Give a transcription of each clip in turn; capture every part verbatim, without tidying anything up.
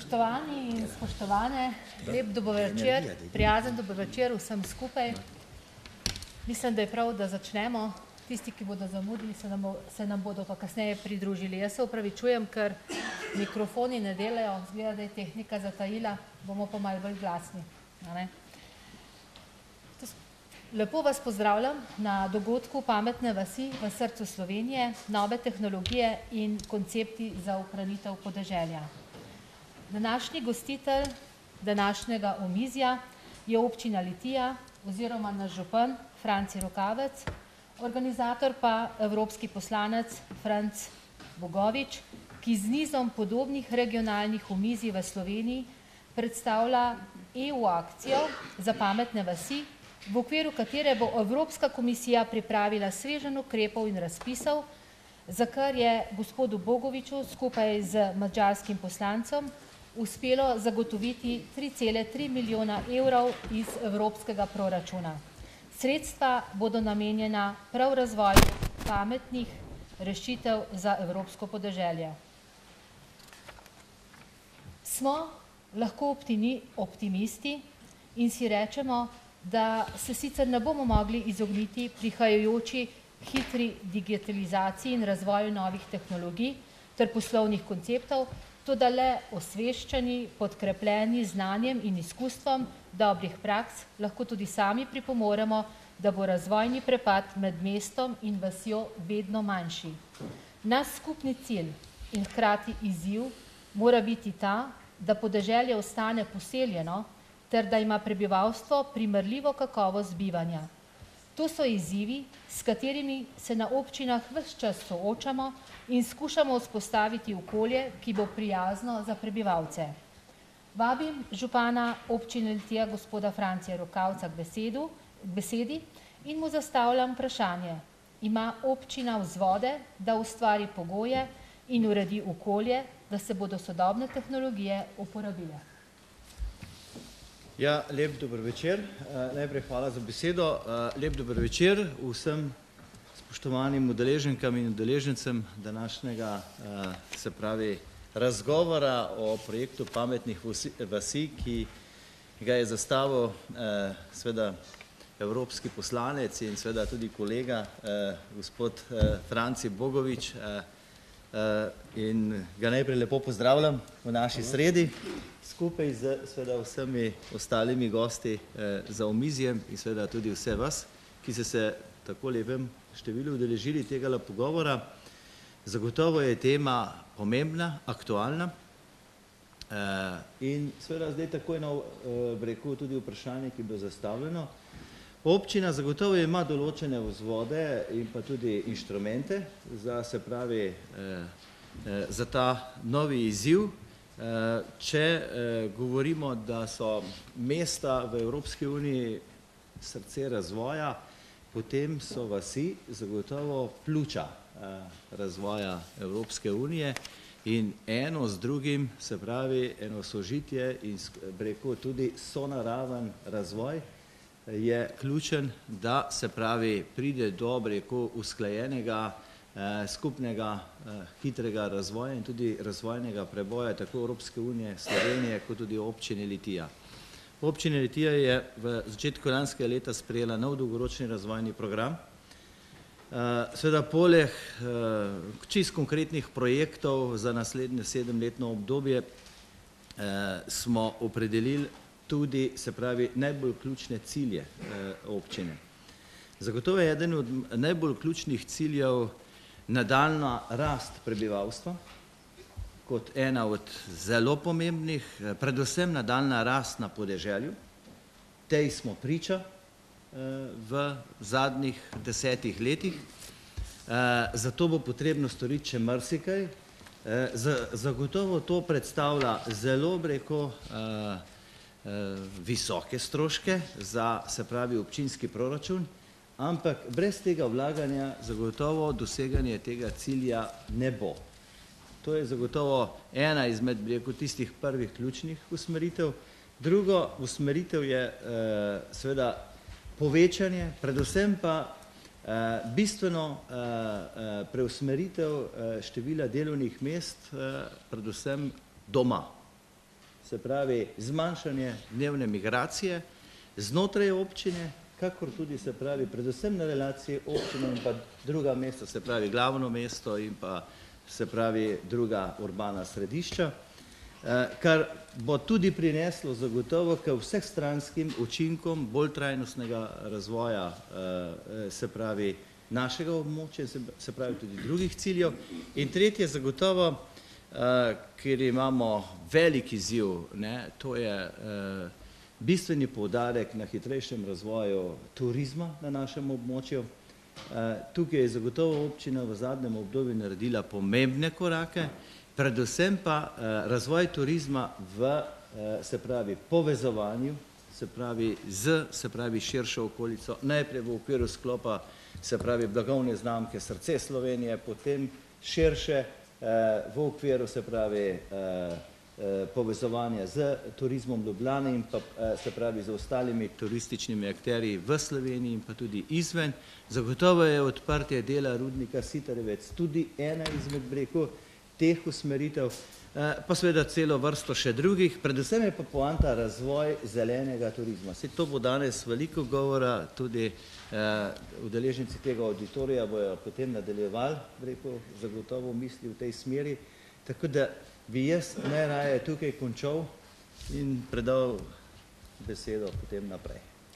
Spoštovani in spoštovane, lep dober večer, prijazen dober večer vsem skupaj. Mislim, da je prav, da začnemo. Tisti, ki bodo zamudili, se nam, se nam bodo pa kasneje pridružili. Jaz se opravičujem, ker mikrofoni ne delajo, zgleda, da je tehnika zatajila, bomo pa malo bolj glasni. Lepo vas pozdravljam na dogodku Pametne vasi v srcu Slovenije, nove tehnologije in koncepti za ohranitev podeželja. Današnji gostitelj današnjega omizja je občina Litija oziroma naš župan Franci Rokavec, organizator pa evropski poslanec Franc Bogovič, ki z nizom podobnih regionalnih omizij v Sloveniji predstavlja E U akcijo za pametne vasi, v okviru katere bo Evropska komisija pripravila sveženj ukrepov in razpisov, za kar je gospodu Bogoviču skupaj z madžarskim poslancem uspelo zagotoviti tri cele tri milijona evrov iz evropskega proračuna. Sredstva bodo namenjena prav razvoju pametnih rešitev za evropsko podeželje. Smo lahko optimisti in si rečemo, da se sicer ne bomo mogli izogniti prihajajoči hitri digitalizaciji in razvoju novih tehnologij ter poslovnih konceptov, toda le osveščeni, podkrepljeni znanjem in izkustvom dobrih praks lahko tudi sami pripomoremo, da bo razvojni prepad med mestom in vasjo vedno manjši. Naš skupni cilj in hkrati izziv mora biti ta, da podeželje ostane poseljeno ter da ima prebivalstvo primerljivo kakovost bivanja. To so izzivi, s katerimi se na občinah ves čas soočamo in skušamo vzpostaviti okolje, ki bo prijazno za prebivalce. Vabim župana občine Litija gospoda Francija Rokavca k besedu, k besedi in mu zastavljam vprašanje. Ima občina vzvode, da ustvari pogoje in uredi okolje, da se bodo sodobne tehnologije uporabile? Ja, lep dober večer. Najprej hvala za besedo. Lep dober večer vsem spoštovanim udeleženkam in udeležencem današnjega, se pravi, razgovora o projektu pametnih vasi, ki ga je zastavil seveda evropski poslanec in seveda tudi kolega gospod Franci Bogovič, in ga najprej lepo pozdravljam v naši sredi, skupaj z seveda vsemi ostalimi gosti za omizjem in seveda tudi vse vas, ki ste se tako lepem številu udeležili tega pogovora. Zagotovo je tema pomembna, aktualna in seveda zdaj takoj na breku tudi vprašanje, ki bo zastavljeno. Občina zagotovo ima določene vzvode in pa tudi inštrumente za, se pravi, za ta novi izziv. Če govorimo, da so mesta v Evropski uniji srce razvoja, potem so vasi zagotovo pljuča razvoja Evropske unije in eno z drugim, se pravi, eno sožitje in rekel tudi sonaraven razvoj je ključen, da se pravi pride do rekel usklajenega skupnega hitrega razvoja in tudi razvojnega preboja tako Evropske unije, Slovenije kot tudi občine Litija. Občina Litija je v začetku lanskega leta sprejela nov dolgoročni razvojni program. Seveda poleg čisto konkretnih projektov za naslednje sedemletno obdobje smo opredelili tudi, se pravi, najbolj ključne cilje občine. Zagotovo je eden od najbolj ključnih ciljev nadaljnja rast prebivalstva, kot ena od zelo pomembnih, predvsem nadaljnja rast na podeželju. Tej smo priča v zadnjih desetih letih. Zato bo potrebno storiti še marsikaj. Zagotovo to predstavlja zelo, rekel, visoke stroške za, se pravi, občinski proračun, ampak brez tega vlaganja zagotovo doseganje tega cilja ne bo. To je zagotovo ena izmed, rekel, tistih prvih ključnih usmeritev. Drugo usmeritev je seveda povečanje, predvsem pa bistveno preusmeritev števila delovnih mest, predvsem doma. se pravi zmanjšanje dnevne migracije znotraj občine, kakor tudi se pravi predvsem na relaciji občine in pa druga mesta, se pravi glavno mesto in pa se pravi druga urbana središča, kar bo tudi prineslo zagotovo k vsehstranskim učinkom bolj trajnostnega razvoja, se pravi našega območja, se pravi tudi drugih ciljev. In tretje zagotovo, ker imamo velik izziv, to je bistveni poudarek na hitrejšem razvoju turizma na našem območju. Tukaj je zagotovo občina v zadnjem obdobju naredila pomembne korake, predvsem pa razvoj turizma v, se pravi, povezovanju, se pravi z, se pravi, širšo okolico, najprej v okviru sklopa, se pravi, blagovne znamke Srce Slovenije, potem širše v okviru, se pravi, povezovanja z turizmom Ljubljane in pa, se pravi, z ostalimi turističnimi akterji v Sloveniji in pa tudi izven. Zagotovo je odprtje dela rudnika Sitarjevec tudi ena izmed breku teh usmeritev, pa seveda celo vrsto še drugih, predvsem je pa poanta razvoj zelenega turizma. Saj to bo danes veliko govora, tudi udeleženci tega auditorija bojo potem nadaljevali, rekel, zagotovo misli v tej smeri, tako da bi jaz najraje tukaj končal in predal besedo potem naprej.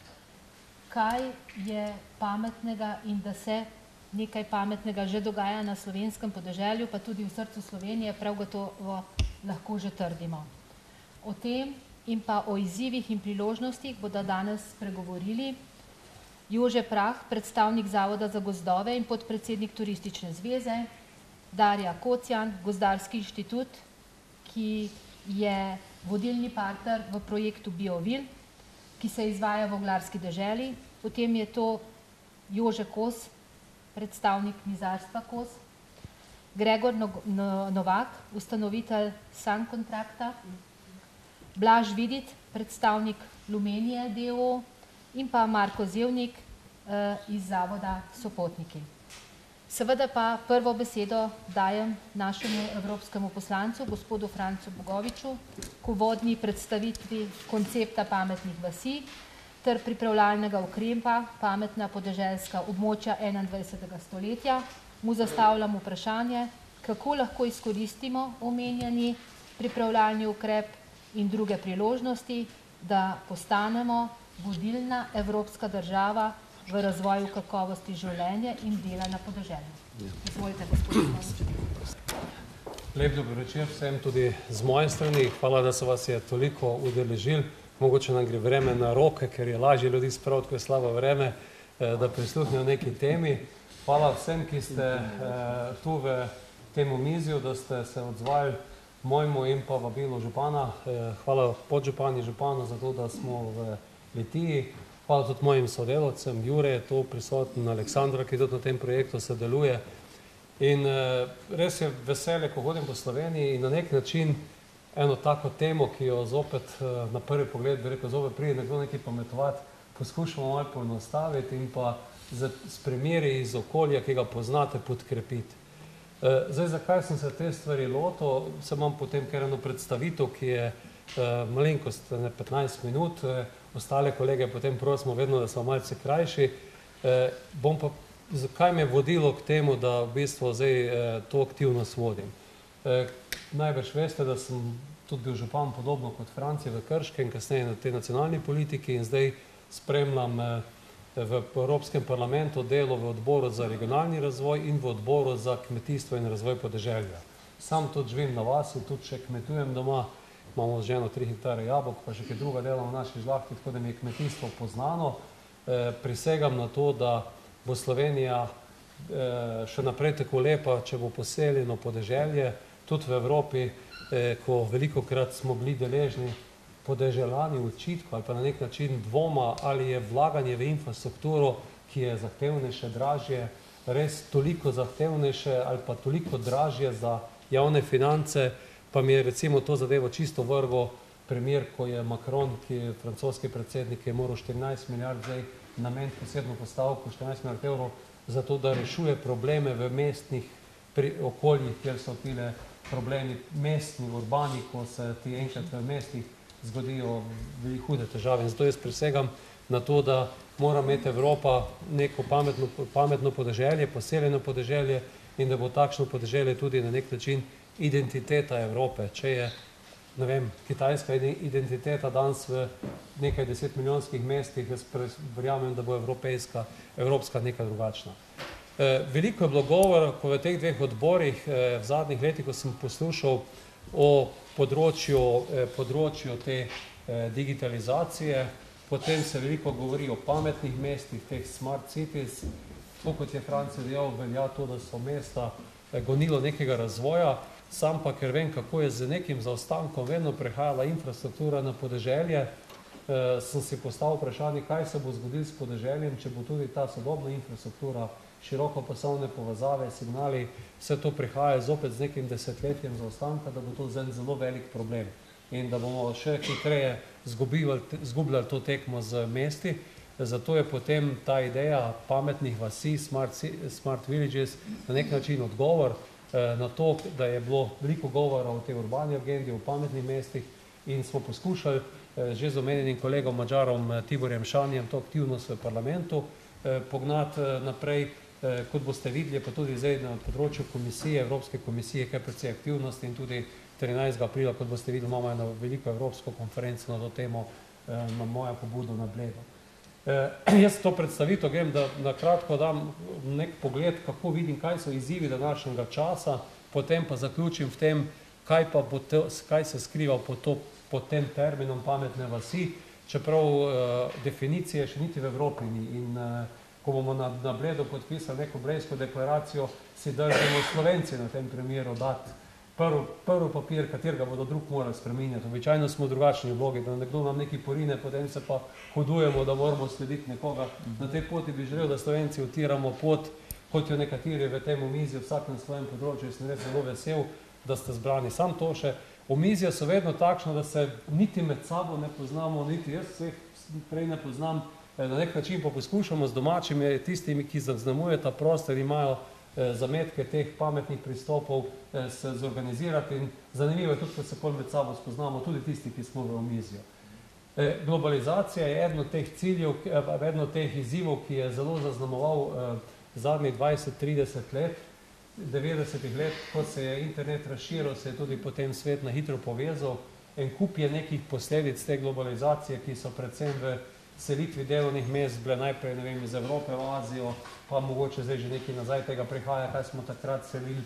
Kaj je pametnega in da se nekaj pametnega že dogaja na slovenskem podeželju, pa tudi v srcu Slovenije, prav gotovo lahko že trdimo. O tem in pa o izzivih in priložnostih bodo danes spregovorili Jože Prah, predstavnik Zavoda za gozdove in podpredsednik Turistične zveze, Darja Kocjan, Gozdarski inštitut, ki je vodilni partner v projektu Biovil, ki se izvaja v Oglarski deželi, potem je to Jože Kos, predstavnik mizarstva Kos, Gregor Novak, ustanovitelj Sun Kontrakta, Blaž Vidit, predstavnik Lumenije d. o. o. in pa Marko Zevnik iz Zavoda Sopotniki. Seveda pa prvo besedo dajem našemu evropskemu poslancu, gospodu Francu Bogoviču, k uvodni predstavitvi koncepta pametnih vasi ter pripravljalnega ukrepa pametna podeželska območja enaindvajsetega stoletja. Mu zastavljam vprašanje, kako lahko izkoristimo omenjeni pripravljalni ukrep in druge priložnosti, da postanemo vodilna evropska država v razvoju kakovosti življenja in dela na podeželju. Izvolite, gospod Bogovič. Lep dober večer vsem tudi z moje strani. Hvala, da se vas je toliko udeležil. Mogoče nam gre vreme na roke, ker je lažje ljudi spraviti, ko je slabo vreme, da prisluhnejo neki temi. Hvala vsem, ki ste tu v tem omizju, da ste se odzvali mojemu in pa vabilu župana. Hvala podžupani županu za to, da smo v Litiji. Hvala tudi mojim sodelavcem. Jure je tu prisoten, Aleksandra, ki tudi na tem projektu sodeluje. In res je veselje, ko hodim po Sloveniji in na nek način eno tako temo, ki jo zopet na prvi pogled, bi rekel, zopet pride nekdo nekaj pametovati, poskušamo malo poenostaviti in pa s primeri iz okolja, ki ga poznate, podkrepiti. Zdaj, zakaj sem se te stvari lotil, se imam potem kar eno predstavitev, ki je malenkost, ne petnajst minut, ostale kolege potem prosimo vedno, da smo malce krajši. Bom pa, zakaj me je vodilo k temu, da v bistvu zdaj to aktivnost vodim. Najbrž veste, da sem tudi bil župan podobno kot Franci v Krškem, kasneje na tej nacionalni politiki in zdaj spremljam v Evropskem parlamentu delo v odboru za regionalni razvoj in v odboru za kmetijstvo in razvoj podeželja. Sam tudi živim na vasi, tudi še kmetujem doma, imamo z ženo tri hektare jabolk, pa še kaj druga delamo v naši žlahti, tako da mi je kmetijstvo poznano. Prisegam na to, da bo Slovenija še naprej tako lepa, če bo poseljeno podeželje, tudi v Evropi, ko velikokrat smo bili deležni podeželani očitkov ali pa na nek način dvoma, ali je vlaganje v infrastrukturo, ki je zahtevnejše, dražje, res toliko zahtevnejše ali pa toliko dražje za javne finance, pa mi je recimo to zadevo čisto vrgo primer, ko je Macron, ki je francoski predsednik, je moral štirinajst milijard zdaj nameniti posebno postavko, štirinajst milijard evrov, zato da rešuje probleme v mestnih okoljih, kjer so tile problemi mestni, urbani, ko se ti enkrat v mestih zgodijo veliko hude težave. In zato jaz prisegam na to, da mora imeti Evropa neko pametno, pametno podeželje, poseljeno podeželje in da bo takšno podeželje tudi na nek način identiteta Evrope. Če je, ne vem, kitajska identiteta danes v nekaj deset milijonskih mestih, jaz verjamem, da bo evropejska, evropska nekaj drugačna. Veliko je bilo govora, ko v teh dveh odborih v zadnjih letih, ko sem poslušal o področju, področju te digitalizacije, potem se veliko govori o pametnih mestih, teh smart cities, tako kot je Franci dejal, velja to, da so mesta gonilo nekega razvoja, sam pa, ker vem, kako je z nekim zaostankom vedno prehajala infrastruktura na podeželje, sem si postavil vprašanje, kaj se bo zgodilo s podeželjem, če bo tudi ta sodobna infrastruktura, širokopasovne povezave, signali, vse to prihaja zopet z nekim desetletjem zaostanka, da bo to zelo velik problem in da bomo še hitreje zgubljali to tekmo z mesti. Zato je potem ta ideja pametnih vasi, smart, smart villages, na nek način odgovor na to, da je bilo veliko govora o tej urbani agendi, o pametnih mestih in smo poskušali že z omenjenim kolegom Madžarom Tiborjem Šanjem to aktivnost v parlamentu pognati naprej. Kot boste videli, pa tudi zdaj na področju komisije, Evropske komisije, kaj precej aktivnosti in tudi trinajstega aprila, kot boste videli, imamo eno veliko evropsko konferenco na to temo, na moja pobudo na Bledu. Jaz to predstavitev grem, da na kratko dam nek pogled, kako vidim, kaj so izzivi današnjega časa, potem pa zaključim v tem, kaj pa bo to, kaj se skriva pod, to, pod tem terminom pametne vasi, čeprav uh, definicije še niti v Evropi ni. In uh, ko bomo na, na Bledu podpisali neko blejsko deklaracijo, si držimo Slovenci na tem primeru dati prvi, prvi papir, katerega bodo drug morali spreminjati. Običajno smo drugačni vlogi, da nekdo nam neki porine, potem se pa hodujemo, da moramo slediti nekoga. Na tej poti bi želel, da Slovenci utiramo pot, kot jo nekateri v tem omizju, vsak na svojem področju, sem res zelo vesel, da ste zbrani. Sam to še, omizja so vedno takšno, da se niti med sabo ne poznamo, niti jaz vseh prej ne poznam. Na nek način pa poskušamo z domačimi, tistimi, ki zaznamuje ta prostor, imajo zametke teh pametnih pristopov, se zorganizirati in zanimivo je tudi, ko se med sabo spoznamo, tudi tisti, ki smo v omizju. Globalizacija je eden od teh ciljev, eden od teh izzivov, ki je zelo zaznamoval zadnjih dvajset trideset let, devetdesetih let, ko se je internet razširil, se je tudi potem svet na hitro povezal. En kup je nekih posledic te globalizacije, ki so predvsem v selitvi delovnih mest bile najprej, ne vem, iz Evrope v Azijo, pa mogoče zdaj že nekaj nazaj tega prihaja, kaj smo takrat selili.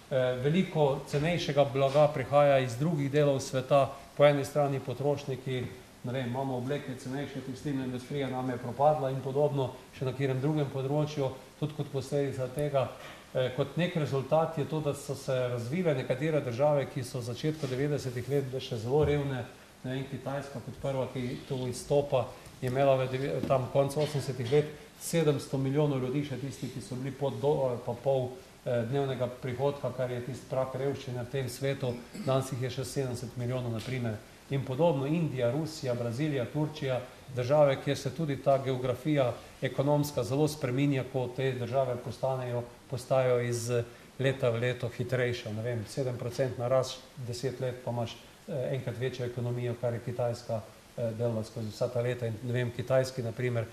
Veliko cenejšega blaga prihaja iz drugih delov sveta, po eni strani potrošniki, ne vem, imamo obleke cenejše, tekstilna industrija nam je propadla in podobno, še na katerem drugem področju, tudi kot posledica tega. Kot nek rezultat je to, da so se razvile nekatere države, ki so v začetku devetdesetih let bile še zelo revne, ne vem, Kitajska kot prva, ki to izstopa, je imela v tam koncu osemdesetih let sedemsto milijonov ljudi, še tisti, ki so bili pod dolar pa pol dnevnega prihodka, kar je tisti prak revščine v tem svetu, danes jih je še sedemdeset milijonov, na primer. In podobno Indija, Rusija, Brazilija, Turčija, države, kjer se tudi ta geografija ekonomska zelo spreminja, ko te države postanejo, postajajo iz leta v leto hitrejša. Ne vem, sedem procentna rast, deset let pa imaš enkrat večjo ekonomijo, kar je Kitajska delala skozi vsa ta leta. In ne vem, Kitajski, na primer,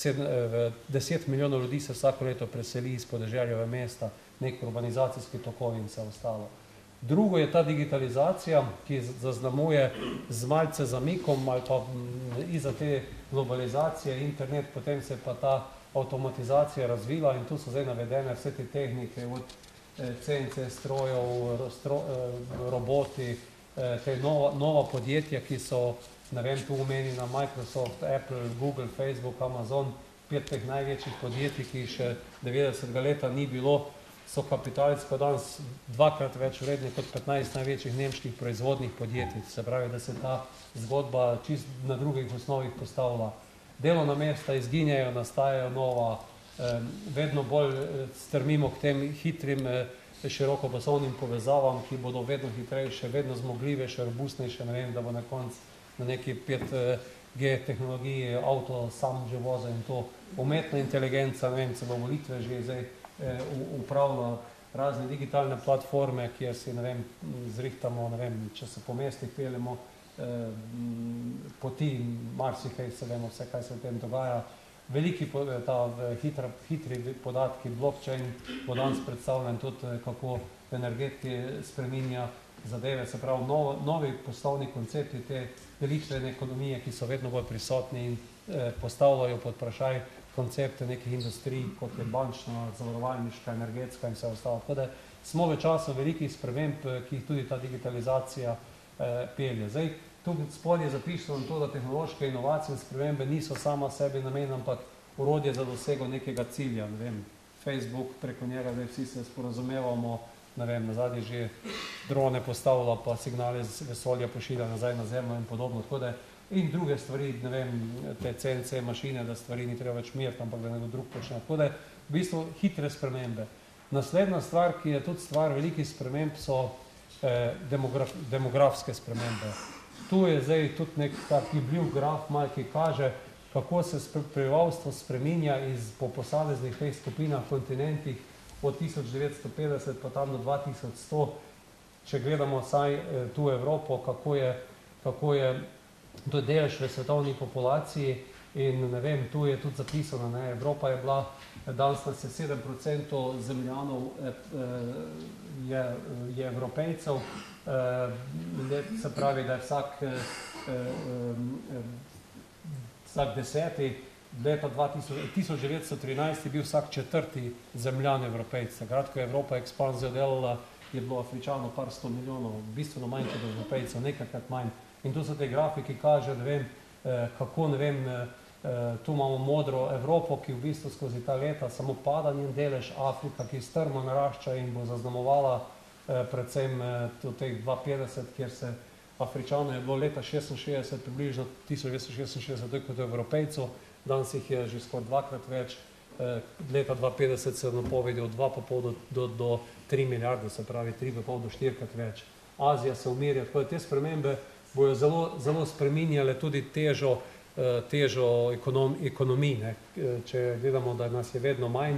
deset milijonov ljudi se vsako leto preseli iz podeželja v mesta, nek urbanizacijski tokovi in vse ostalo. Drugo je ta digitalizacija, ki zaznamuje z malce zamikom ali pa iza te globalizacije, internet, potem se pa ta avtomatizacija razvila in tu so zdaj navedene vse te tehnike, od C N C strojev, stro, roboti, te nova, nova podjetja, ki so, ne vem, tu omenjena Microsoft, Apple, Google, Facebook, Amazon, pet teh največjih podjetij, ki še devetdesetega leta ni bilo, so kapitalsko danes dvakrat več vredni kot petnajst največjih nemških proizvodnih podjetij. Se pravi, da se ta zgodba čist na drugih osnovih postavlja. Delovna mesta izginjajo, nastajajo nova, vedno bolj strmimo k tem hitrim, širokopasovnim povezavam, ki bodo vedno hitrejše, vedno zmogljivejše, robustnejše, ne vem, da bo na koncu na neki pet G tehnologiji avto sam že voza in to umetna inteligenca, ne vem, celo volitve že zdaj upravlja razne digitalne platforme, kjer si, ne vem, zrihtamo, ne vem, če se po mestih peljemo, eh, poti, marsikaj se vemo vse, kaj se v tem dogaja. Veliki ta hitra, hitri podatki, blockchain bo danes predstavljen tudi, kako v energetiki spreminja zadeve, se pravi, nov, novi poslovni koncepti te delištvene ekonomije, ki so vedno bolj prisotni in eh, postavljajo pod vprašaj koncepte nekih industrij, kot je bančna, zavarovalniška, energetska in vse ostalo. Tako da smo v času velikih sprememb, ki jih tudi ta digitalizacija eh, pelje. Zdaj, tu spodaj je zapisano to, da tehnološke inovacije in spremembe niso sama sebi namen, ampak orodje za dosego nekega cilja. Ne vem, Facebook, preko njega, da vsi se sporazumevamo, ne vem, nazadnje že drone postavlja, pa signale z vesolja pošilja nazaj na zemljo in podobno. Tako da in druge stvari, ne vem, te C N C mašine, da stvari ni treba več meriti, ampak da nekdo drug počne. Tako da v bistvu hitre spremembe. Naslednja stvar, ki je tudi stvar velikih sprememb, so eh, demograf, demografske spremembe. Tu je zdaj tudi nek tak gibljiv graf, mal, ki kaže, kako se prebivalstvo spreminja iz po posameznih teh skupinah, kontinentih od tisoč devetsto petdeset pa tam do dva tisoč sto, če gledamo saj eh, tu Evropo, kako je, kako je to je delež v svetovni populaciji in ne vem, tu je tudi zapisano, ne, Evropa je bila, danes nas je sedem procentov zemljanov je, je Evropejcev, se pravi, da je vsak, vsak deseti, leta tisoč devetsto trinajst je bil vsak četrti zemljan Evropejcev. Takrat, ko je Evropa ekspanzijo delala, je bilo Afričanov par sto milijonov, bistveno manj kot Evropejcev, nekajkrat manj. In tu so te grafiki, kaže, ne vem, kako, ne vem, tu imamo modro Evropo, ki v bistvu skozi ta leta samo pada njen delež, Afrika, ki strmo narašča in bo zaznamovala predvsem v teh dva petdeset, kjer se Afričanov je bilo leta šestinšestdeset, približno tisoč devetsto šestinšestdeset, kot Evropejcev, danes jih je že skoraj dvakrat več, leta dva petdeset se napovedi od dva pa pol do, do, do tri milijarde, se pravi tri pa pol do štirikrat več. Azija se umirja, tako da te spremembe bojo zelo, zelo spreminjale tudi težo, težo ekonom, ekonomij. Ne. Če gledamo, da nas je vedno manj,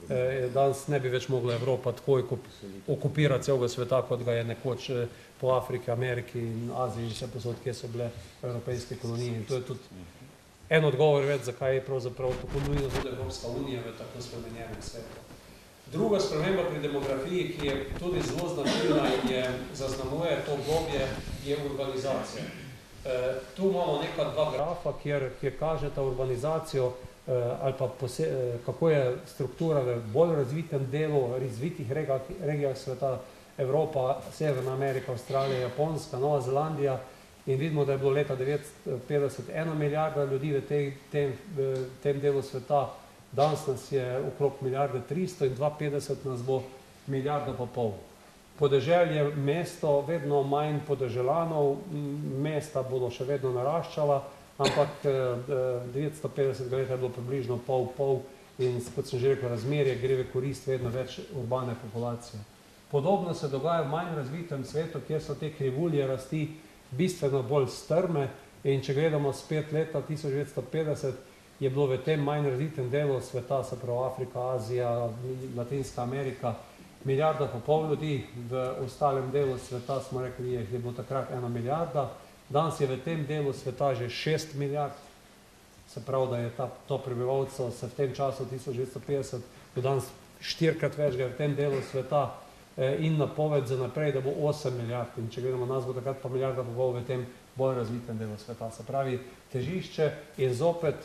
danes ne bi več mogla Evropa takoj okupirati celega sveta, kot ga je nekoč po Afriki, Ameriki in Aziji in vse posod, kje so bile evropejske kolonije. In to je tudi en odgovor več, zakaj je pravzaprav tako nujno tudi Evropska unija v tako spremenjenem svetu. Druga sprememba pri demografiji, ki je tudi zelo značilna in je zaznamuje to obdobje, je urbanizacija. E, tu imamo neka dva grafa, kjer, kjer kažeta urbanizacijo e, ali pa pose, e, kako je struktura v bolj razvitem delu, razvitih regijah, regijah sveta, Evropa, Severna Amerika, Avstralija, Japonska, Nova Zelandija, in vidimo, da je bilo leta devetsto petdeset ena milijarda ljudi v tej, tem, v tem delu sveta. Danes nas je okrog milijarde tristo in dva petdeset nas bo milijarda pa pol. Podeželje, mesto, vedno manj podeželanov, mesta bodo še vedno naraščala, ampak devetsto petdeset let je bilo približno pol, pol in, kot sem že rekel, razmerje gre v korist vedno več urbane populacije. Podobno se dogaja v manj razvitem svetu, kjer so te krivulje rasti bistveno bolj strme in če gledamo spet leta tisoč devetsto petdeset, je bilo v tem manj razvitem delu sveta, se pravi Afrika, Azija, Latinska Amerika, milijarda pa pol ljudi, v ostalem delu sveta smo rekli, je bilo takrat ena milijarda, danes je v tem delu sveta že šest milijard, se pravi, da je ta, to prebivalcev se v tem času tisoč devetsto petdeset do danes štirikrat več ga v tem delu sveta in napoved za naprej, da bo osem milijard in če gledamo nas, bo takrat pa milijarda pa pol v tem bolj razvitem delu sveta. Se pravi, težišče in zopet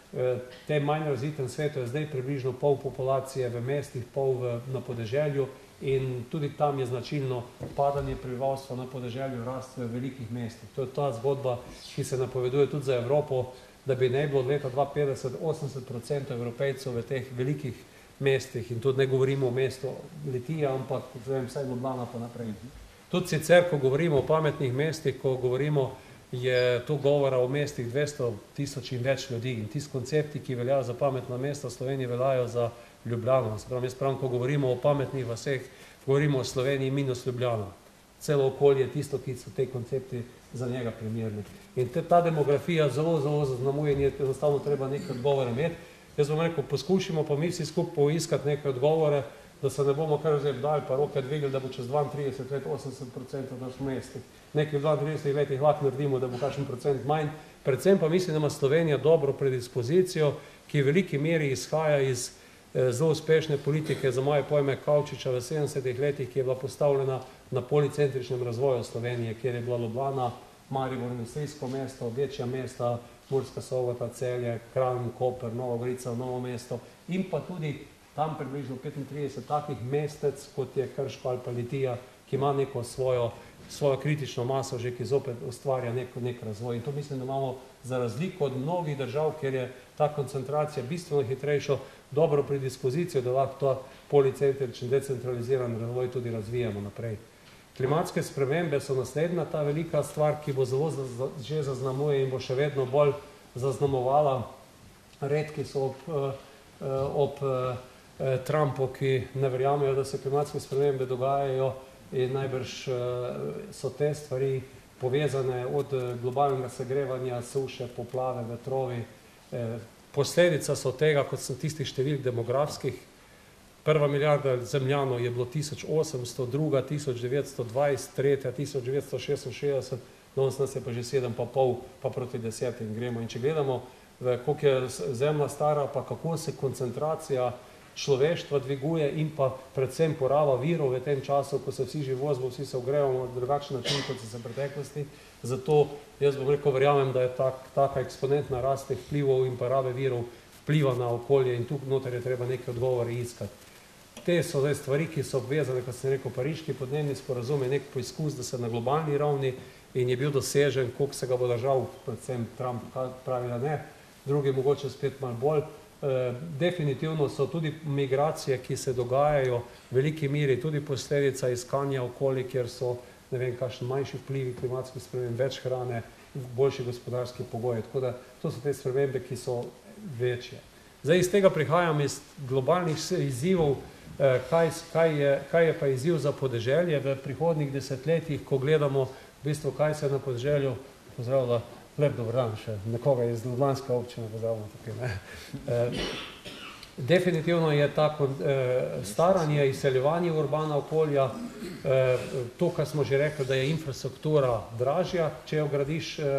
tem manj razvitem svetu je zdaj približno pol populacije v mestih, pol v, na podeželju in tudi tam je značilno padanje prebivalstva na podeželju, rast v velikih mestih. To je ta zgodba, ki se napoveduje tudi za Evropo, da bi ne bilo od leta dva petdeset osemdeset procentov Evropejcev v teh velikih mestih in tudi ne govorimo o mestu Litija, ampak vem, vsaj Ljubljana pa naprej. Tudi sicer, ko govorimo o pametnih mestih, ko govorimo, je tu govora o mestih dvesto tisoč in več ljudi in tisti koncepti, ki veljajo za pametna mesta v Sloveniji, veljajo za Ljubljano. Spravo, jaz pravim, ko govorimo o pametnih vaseh, govorimo o Sloveniji minus Ljubljana. Celo okolje je tisto, ki so te koncepti za njega primerni. In te, ta demografija zelo, zelo zaznamuje in je enostavno treba nekaj odgovore imeti. Jaz bom rekel, poskušamo pa mi vsi skupaj poiskati neke odgovore, da se ne bomo kar zdaj dali pa roke dvigali, da bo čez dvaintrideset let osemdeset procentov naš mestih. Nekaj v dvaintridesetih letih lahko naredimo, da bo kakšen procent manj. Predvsem pa mislim, da ima Slovenija dobro predispozicijo, ki v veliki meri izhaja iz eh, zelo uspešne politike, za moje pojme, Kavčiča v sedemdesetih letih, ki je bila postavljena na policentričnem razvoju Slovenije, kjer je bila Ljubljana, Maribor, industrijsko mesto, večja mesta, Murska Sobota, Celje, Kranj, Koper, Nova Gorica, Novo mesto in pa tudi tam približno petintrideset takih mestec, kot je Krško ali pa Litija, ki ima neko svojo, svojo kritično maso, že ki zopet ustvarja nek, nek razvoj. In to mislim, da imamo za razliko od mnogih držav, kjer je ta koncentracija bistveno hitrejšo, dobro predispozicijo, da lahko to policentrični, decentraliziran razvoj tudi razvijamo naprej. Klimatske spremembe so naslednja ta velika stvar, ki bo zelo za, za, že zaznamuje in bo še vedno bolj zaznamovala. Redki so ob, ob Trumpu, ki ne verjamejo, da se klimatske spremembe dogajajo in najbrž so te stvari povezane od globalnega segrevanja, suše, poplave, vetrovi. Posledica so tega, kot so tistih številk demografskih. Prva milijarda zemljanov je bilo tisoč osemsto, druga tisoč devetsto dvajset, tretja tisoč devetsto šestinšestdeset, danes nas je pa že sedem pa pol, pa proti desetim gremo. In če gledamo, koliko je zemlja stara, pa kako se koncentracija človeštva dviguje in pa predvsem poraba virov v tem času, ko se vsi že vozimo, vsi se ogrevamo na drugačen način, kot so se v preteklosti. Zato jaz bom rekel, verjamem, da je tak, taka eksponentna rast teh vplivov in pa rabe virov vpliva na okolje in tu noter je treba neke odgovore iskati. Te so zdaj stvari, ki so obvezane, kot sem rekel, Pariški podnebni sporazum je nek poizkus, da se na globalni ravni in je bil dosežen, koliko se ga bo držal, predvsem Trump pravi, da ne, drugi mogoče spet malo bolj. E, definitivno so tudi migracije, ki se dogajajo v veliki meri, tudi posledica iskanja okolij, kjer so, ne vem, kakšni manjši vplivi klimatskih sprememb, več hrane, boljši gospodarski pogoji. Tako da to so te spremembe, ki so večje. Zdaj iz tega prihajam iz globalnih izzivov. Kaj, kaj, je, kaj je pa izziv za podeželje v prihodnjih desetletjih, ko gledamo v bistvu, kaj se na podeželju pozdravlja, lep dober dan še, nekoga iz Ljubljanske občine pozdravljamo tukaj, ne. E, definitivno je tako e, staranje, izseljevanje urbana okolja, e, to, kar smo že rekli, da je infrastruktura dražja, če jo gradiš e,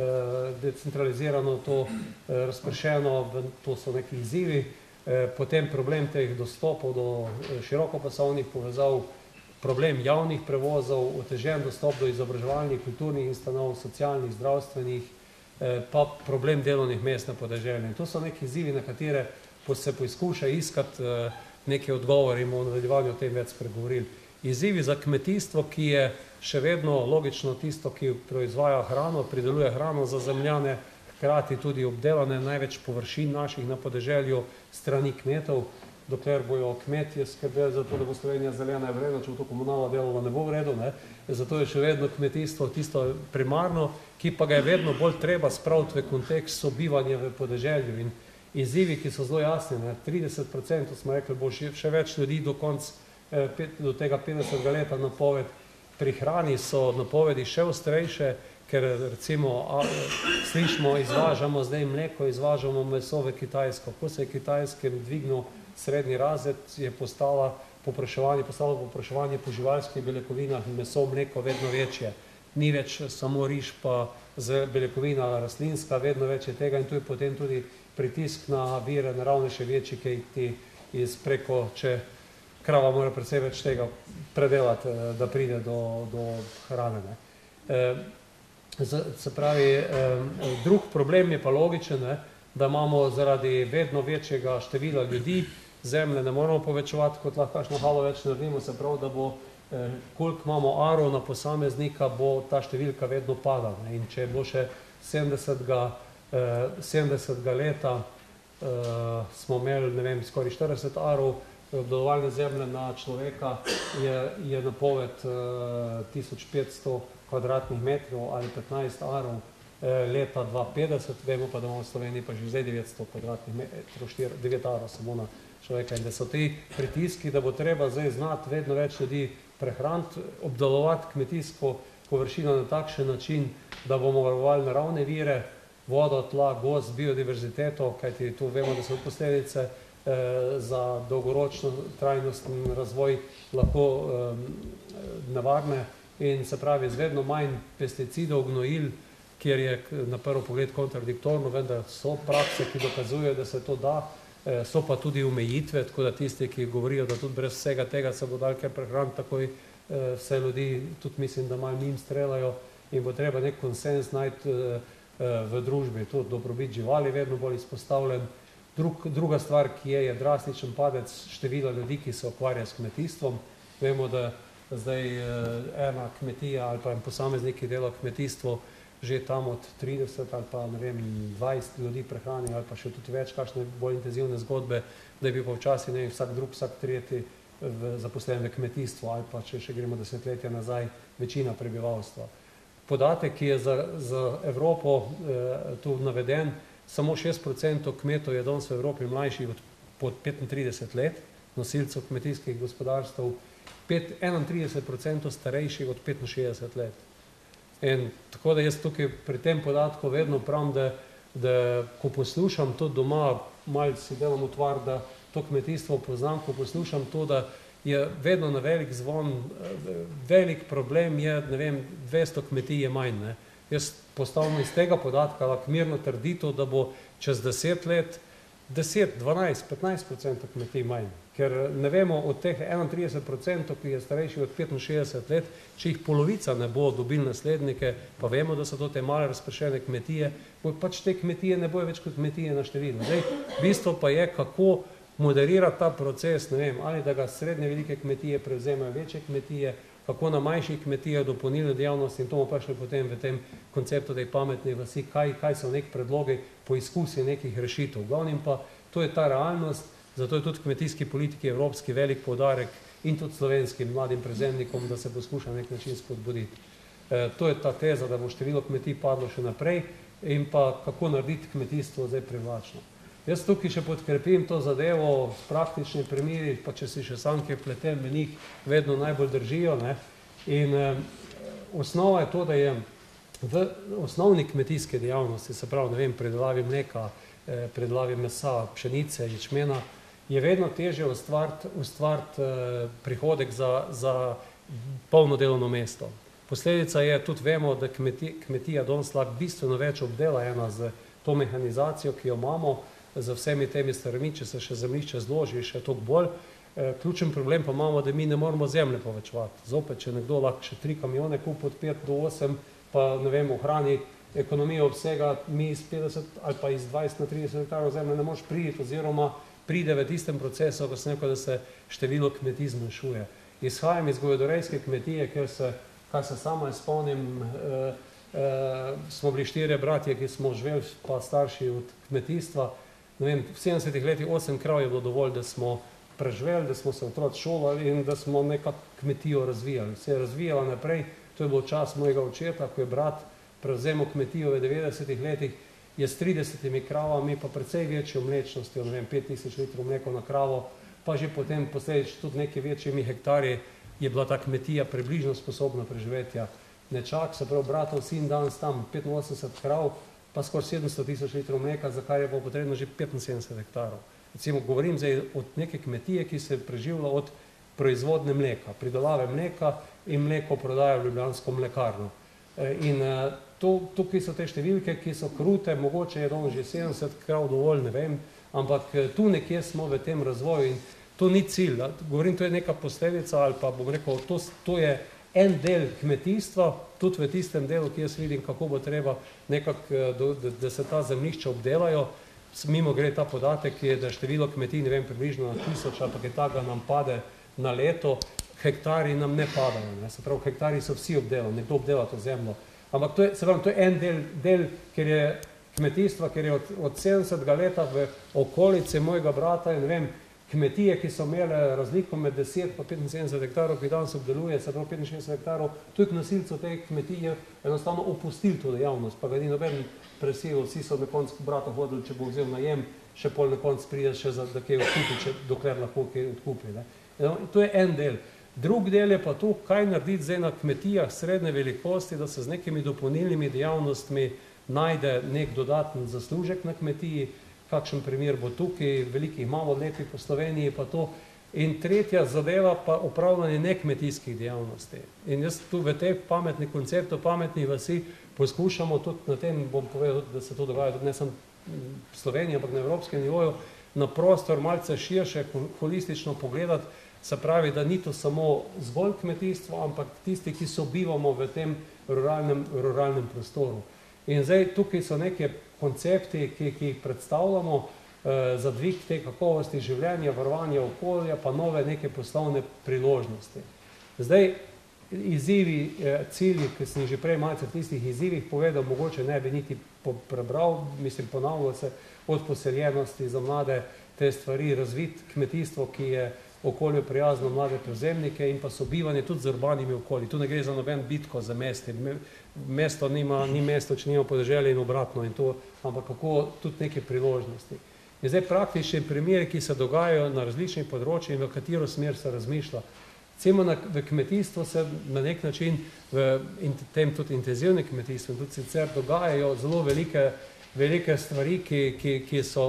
decentralizirano, to e, razpršeno, to so neki izzivi. Potem problem teh dostopov do širokopasovnih povezav, problem javnih prevozov, otežen dostop do izobraževalnih, kulturnih ustanov, socialnih, zdravstvenih, pa problem delovnih mest na podeželju. To so neki izzivi, na katere se poizkuša iskati neke odgovore in bomo v nadaljevanju o tem več spregovorili. Izzivi za kmetijstvo, ki je še vedno logično tisto, ki proizvaja hrano, prideluje hrano za zemljane, hkrati tudi obdelane največ površin naših na podeželju strani kmetov, dokler bojo kmetje skrbeli za to, da bo Slovenija zelena in vredna, če bo to komunalno delalo, ne bo v redu, ne. Zato je še vedno kmetijstvo tisto primarno, ki pa ga je vedno bolj treba spraviti v kontekst sobivanja v podeželju in izzivi, ki so zelo jasni, ne. trideset procentov smo rekli, bo še, še več ljudi do konc, eh, do tega petdesetega leta napoved. Pri hrani so napovedi še ostrejše, ker recimo a, slišimo, izvažamo zdaj mleko, izvažamo meso v Kitajsko. Ko se je Kitajskem dvignil srednji razred, je postala popraševanje, postalo popraševanje po živalskih beljakovinah in meso, mleko vedno večje. Ni več samo riž pa z beljakovina rastlinska, vedno več je tega in tu je potem tudi pritisk na vire naravne še večji, kaj ti iz preko, če krava mora precej več tega predelati, da pride do, do hrane. Ne. E, Se pravi, drug problem je pa logičen, ne, da imamo zaradi vedno večjega števila ljudi, zemlje ne moramo povečevati, kot lahko kakšno halo več naredimo, se pravi, da bo, koliko imamo arov na posameznika, bo ta številka vedno padala. In če je bilo še sedemdesetega leta, smo imeli, ne vem, skoraj štirideset arov obdelovalne zemlje na človeka, je, je napoved tisoč petsto kvadratnih metrov ali petnajst arov leta dva petdeset, vemo pa, da imamo v Sloveniji pa že zdaj devetsto kvadratnih metrov, devet arov samo na človeka in da so ti pritiski, da bo treba zdaj znati vedno več ljudi prehraniti, obdelovati kmetijsko površino na takšen način, da bomo varovali naravne vire, vodo, tla, gozd, biodiverziteto, kajti tu vemo, da so posledice za dolgoročno trajnostni razvoj lahko nevarne in se pravi z vedno manj pesticidov, gnojil, kjer je na prvo pogled kontradiktorno, vendar so prakse, ki dokazujejo, da se to da, so pa tudi omejitve, tako da tisti, ki govorijo, da tudi brez vsega tega se bo dal kaj prehraniti, takoj vse ljudi, tudi mislim, da malo njim strelajo in bo treba nek konsens najti v družbi. Tudi dobrobit živali vedno bolj izpostavljen. Druga stvar, ki je, je drastičen padec števila ljudi, ki se ukvarja s kmetijstvom. Vemo, da zdaj ena kmetija ali pa en posameznik, ki dela kmetijstvo, že tam od trideset ali pa ne vem, dvajset ljudi prehrani ali pa še tudi več, kakšne bolj intenzivne zgodbe, da bi pa včasih, ne vem, vsak drug, vsak tretji zaposlen v kmetijstvu ali pa, če še gremo desetletja nazaj, večina prebivalstva. Podatek, ki je za, za Evropo eh, tu naveden, samo šest procentov kmetov je danes v Evropi mlajših od pod petintrideset let, nosilcev kmetijskih gospodarstv, enaintrideset procentov starejših od petinšestdeset let. In tako da jaz tukaj pri tem podatku vedno pravim, da, da ko poslušam to doma, malo si delam utvar, da to kmetijstvo poznam, ko poslušam to, da je vedno na velik zvon, velik problem je, ne vem, dvesto kmetij je manj. Ne? Jaz postavljam iz tega podatka lahko mirno trditev, da bo čez deset let deset, dvanajst, petnajst procentov kmetij manj. Ker ne vemo od teh enaintrideset procentov, ki je starejši od petinšestdeset let, če jih polovica ne bo dobili naslednike, pa vemo, da so to te male razpršene kmetije, pač te kmetije ne bojo več kot kmetije na število. Zdaj, bistvo pa je, kako moderirati ta proces, ne vem, ali da ga srednje velike kmetije prevzemajo večje kmetije, kako na manjših kmetijah dopolnilne dejavnosti in to bomo prišli potem v tem konceptu tej pametne vasi, kaj, kaj so nek predlogi, poizkusi nekih rešitev. Glavnim pa, to je ta realnost, zato je tudi kmetijski politiki evropski velik poudarek in tudi slovenskim mladim prevzemnikom, da se poskuša na nek način spodbuditi. E, to je ta teza, da bo število kmetij padlo še naprej in pa kako narediti kmetijstvo zdaj privlačno. Jaz tukaj še podkrepim to zadevo s praktični primeri, pa če si še sam kaj pletem, v njih vedno najbolj držijo. Ne? In eh, osnova je to, da je v osnovni kmetijske dejavnosti, se pravi, ne vem, predelavi mleka, eh, predelavi mesa, pšenice, ječmena, je vedno težje ustvariti, ustvariti eh, prihodek za, za polno delovno mesto. Posledica je, tudi vemo, da kmeti, kmetija danes lahko bistveno več obdela ena z to mehanizacijo, ki jo imamo, za vsemi temi stvarmi, če se še zemljišče zloži, še toliko bolj. E, ključen problem pa imamo, da mi ne moramo zemlje povečevati. Zopet, če nekdo lahko še tri kamione kupi od pet do osem, pa ne vem, ohrani ekonomijo obsega, mi iz petdeset ali pa iz dvajset na trideset hektarov zemlje ne moreš priti, oziroma pride v tistem procesu, ko se neko, da se število kmetij zmanjšuje. Izhajam iz govedorejske kmetije, ker se, kar se sama spomnim, e, e, smo bili štirje bratje, ki smo živeli pa starši od kmetijstva. Ne vem, v sedemdesetih letih osem krav je bilo dovolj, da smo preživeli, da smo se otroci šolali in da smo nekako kmetijo razvijali. Se je razvijala naprej, to je bil čas mojega očeta, ko je brat prevzemal kmetijo v devetdesetih letih, je s tridesetimi kravami pa precej večjo mlečnostjo, ne vem, pet tisoč litrov mleka na kravo, pa že potem posledično tudi nekaj večjimi hektarji je bila ta kmetija približno sposobna preživetja. Nečak, se pravi, bratov sin danes tam petinosemdeset krav, pa skoraj sedemsto tisoč litrov mleka, za kar je bilo potrebno že petinsedemdeset hektarov. Recimo, govorim zdaj od neke kmetije, ki se preživlja od proizvodne mleka, pridelave mleka in mleko prodaja v Ljubljansko mlekarno. In to, tukaj so te številke, ki so krute, mogoče je danes že sedemdeset krav dovolj, ne vem, ampak tu nekje smo v tem razvoju in to ni cilj. Govorim, to je neka posledica ali pa bom rekel, to, to je en del kmetijstva, tudi v tistem delu, ki jaz vidim, kako bo treba nekako, da, da se ta zemljišča obdelajo. Mimo gre ta podatek, je, da število kmetij, ne vem, približno na tisoč, ali pa kaj takega nam pade na leto, hektari nam ne padajo. Ne? Se pravi, hektari so vsi obdelani, nekdo obdela to zemljo. Ampak to je, se pravi, to je en del, del, ker je kmetijstva, ker je od, od sedemdesetega leta v okolici mojega brata, in ne vem, kmetije, ki so imele razliko med deset pa petinsedemdeset hektarov, ki danes obdeluje, se pravi petinšestdeset hektarov, tudi nosilcev teh kmetij je enostavno opustili to dejavnost, pa ga ni noben presil, vsi so na koncu brata hodili, če bo vzel najem, še pol na koncu pride še za, da kaj odkupi, če, dokler lahko kaj odkupi. Ne? To je en del. Drug del je pa to, kaj narediti zdaj na kmetijah srednje velikosti, da se z nekimi dopolnilnimi dejavnostmi najde nek dodaten zaslužek na kmetiji. kakšen primer bo tukaj, velikih imamo lepih po Sloveniji pa to. In tretja zadeva pa upravljanje nekmetijskih dejavnosti. In jaz tu v tej pametni konceptu, pametnih vasi poskušamo tudi na tem, bom povedal, da se to dogaja tudi ne samo v Sloveniji, ampak na evropskem nivoju, na prostor malce širše, holistično pogledati, se pravi, da ni to samo zgolj kmetijstvo, ampak tisti, ki sobivamo v tem ruralnem, ruralnem prostoru. In zdaj tukaj so neke koncepti, ki, ki jih predstavljamo, za dvig te kakovosti življenja, varovanja okolja, pa nove neke poslovne priložnosti. Zdaj, izzivi, cilji, ki sem že prej malce v tistih izzivih povedal, mogoče ne bi niti prebral, mislim, ponavljal se od poseljenosti za mlade te stvari, razviti kmetijstvo, ki je okolju prijazno, mlade prevzemnike in pa sobivanje tudi z urbanimi okolji. Tu ne gre za noben bitko za mesti. Mesto nima, ni mesto, če nima podeželje in obratno in to, ampak kako tudi neke priložnosti. In zdaj praktični primeri, ki se dogajajo na različnih področjih in v katero smer se razmišlja. Recimo v kmetijstvu se na nek način, v tem tudi intenzivnem kmetijstvu, tudi sicer dogajajo zelo velike, velike stvari, ki, ki, ki, so,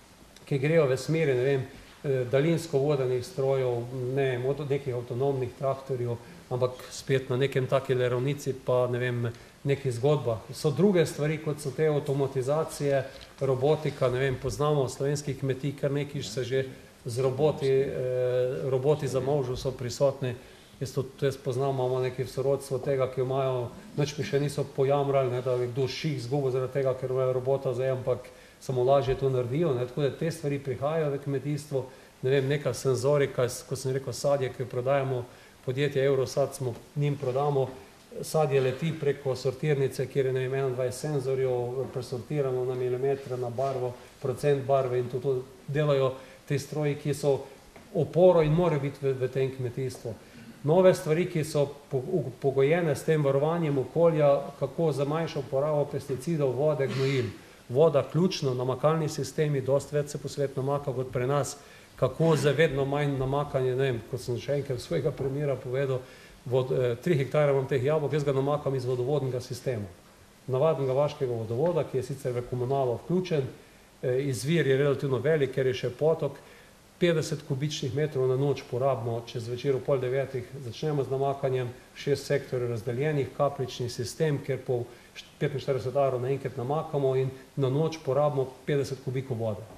ki grejo v smeri, ne vem, daljinsko vodenih strojev, ne vem, od nekih avtonomnih traktorjev, ampak spet na nekem taki ravnici pa, ne vem, nekih zgodbah. So druge stvari, kot so te avtomatizacije, robotika, ne vem, poznamo slovenskih kmetij, kar nekaj se že z roboti, eh, roboti za možu so prisotni. Jaz to jaz poznam, imamo nekaj sorodstvo tega, ki imajo, nič mi še niso pojamrali, ne, da je kdo ših zgubo zaradi tega, ker imajo robota zdaj, ampak samo lažje to naredijo. Ne, tako da te stvari prihajajo v kmetijstvo, ne vem, neka senzorika, kot sem rekel, sadje, ki prodajamo, podjetje Eurosad smo njim prodamo, sadje leti preko sortirnice, kjer je ne vem, enaindvajset senzorjev presortirano na milimetre, na barvo, procent barve in to, to delajo te stroji, ki so oporo in morajo biti v, v tem kmetijstvu. Nove stvari, ki so pogojene s tem varovanjem okolja, kako za manjšo uporabo pesticidov, vode, gnojil. Voda ključno, namakalni sistemi, dosti več se po svetu namaka kot pri nas, kako za vedno manj namakanje, ne vem, kot sem še enkrat svojega primera povedal, Vod, eh, tri hektare imam teh jabolk, jaz ga namakam iz vodovodnega sistema. Navadnega vaškega vodovoda, ki je sicer v komunalo vključen, eh, izvir je relativno velik, ker je še potok, petdeset kubičnih metrov na noč porabimo, čez večer v pol devetih začnemo z namakanjem, šest sektorjev razdeljenih, kapljični sistem, kjer po petinštirideset arov naenkrat namakamo in na noč porabimo petdeset kubikov vode.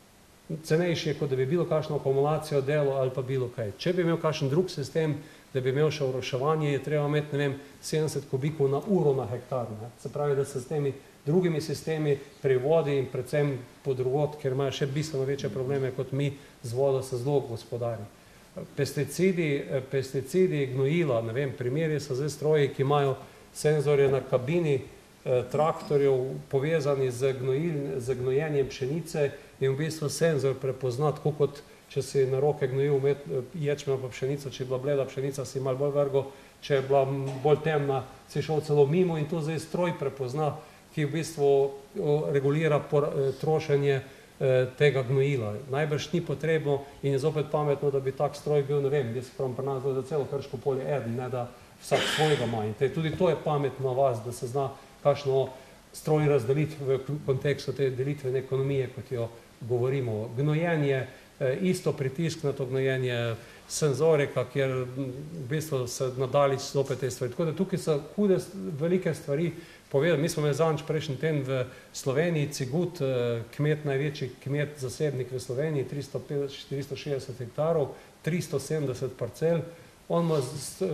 Cenejši je, kot da bi bilo kakšno akumulacijo delo ali pa bilo kaj. Če bi imel kakšen drug sistem, da bi imel še oroševanje, je treba imeti, ne vem, sedemdeset kubikov na uro na hektar. Ne. Se pravi, da se s temi drugimi sistemi pri vodi in predvsem po drugot, ker imajo še bistveno večje probleme kot mi, z vodo se zelo gospodari. Pesticidi, pesticidi, gnojila, ne vem, primeri so zdaj stroji, ki imajo senzorje na kabini eh, traktorjev povezani z, gnojil, z gnojenjem pšenice in v bistvu senzor prepoznati, kot če si na roke gnojil ječmen pa pšenico, če je bila bleda pšenica, si malo bolj vrgo, če je bila bolj temna, si šel celo mimo in to zdaj stroj prepozna, ki v bistvu regulira trošenje tega gnojila. Najbrž ni potrebno in je zopet pametno, da bi tak stroj bil, ne vem, jaz pravim pri nas za celo Krško polje eden, ne da vsak svojega ima. In te, tudi to je pametno vas, da se zna kakšno stroj razdeliti v kontekstu te delitvene ekonomije, kot jo govorimo. Gnojenje, isto pritisk na to gnojenje, senzorika, kjer v bistvu se nadali zopet te stvari. Tako da tukaj so hude, velike stvari povedali. Mi smo imeli zadnjič prejšnji teden v Sloveniji, Cigut, kmet, največji kmet zasebnik v Sloveniji, tristo petdeset, štiristo šestdeset hektarov, tristo sedemdeset parcel. On ima z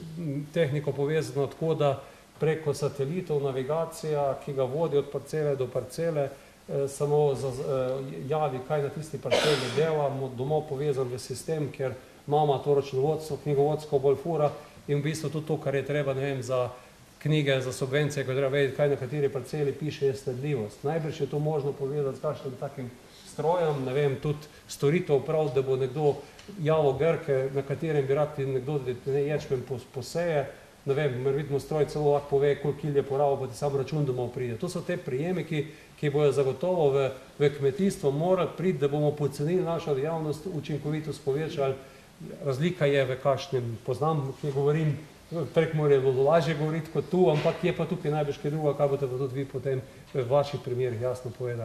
tehniko povezano tako, da preko satelitov navigacija, ki ga vodi od parcele do parcele, samo za, javi, kaj na tisti parceli dela, domov povezan v sistem, ker mama to računovodstvo, knjigovodsko bolj fura in v bistvu tudi to, kar je treba, ne vem, za knjige, za subvencije, ko treba vedeti, kaj na kateri parceli piše, je sledljivost. Najbrž je to možno povedati s kakšnim takim strojem, ne vem, tudi storitev prav, da bo nekdo javo grke, na katerem bi rad nekdo ječmen poseje, ne vem, morbitno stroj celo lahko pove, koliko kil je porabil, pa ti sam račun domov pride. To so te prijemiki, ki bojo zagotovo v, v kmetijstvo morali priti, da bomo pocenili našo dejavnost, učinkovitost povečali. Razlika je v kakšnem, poznam, ki govorim, Prekmurje je lažje govoriti kot tu, ampak je pa tukaj najbrž kaj druga, kaj boste pa tudi vi potem v vaših primerih jasno povedali.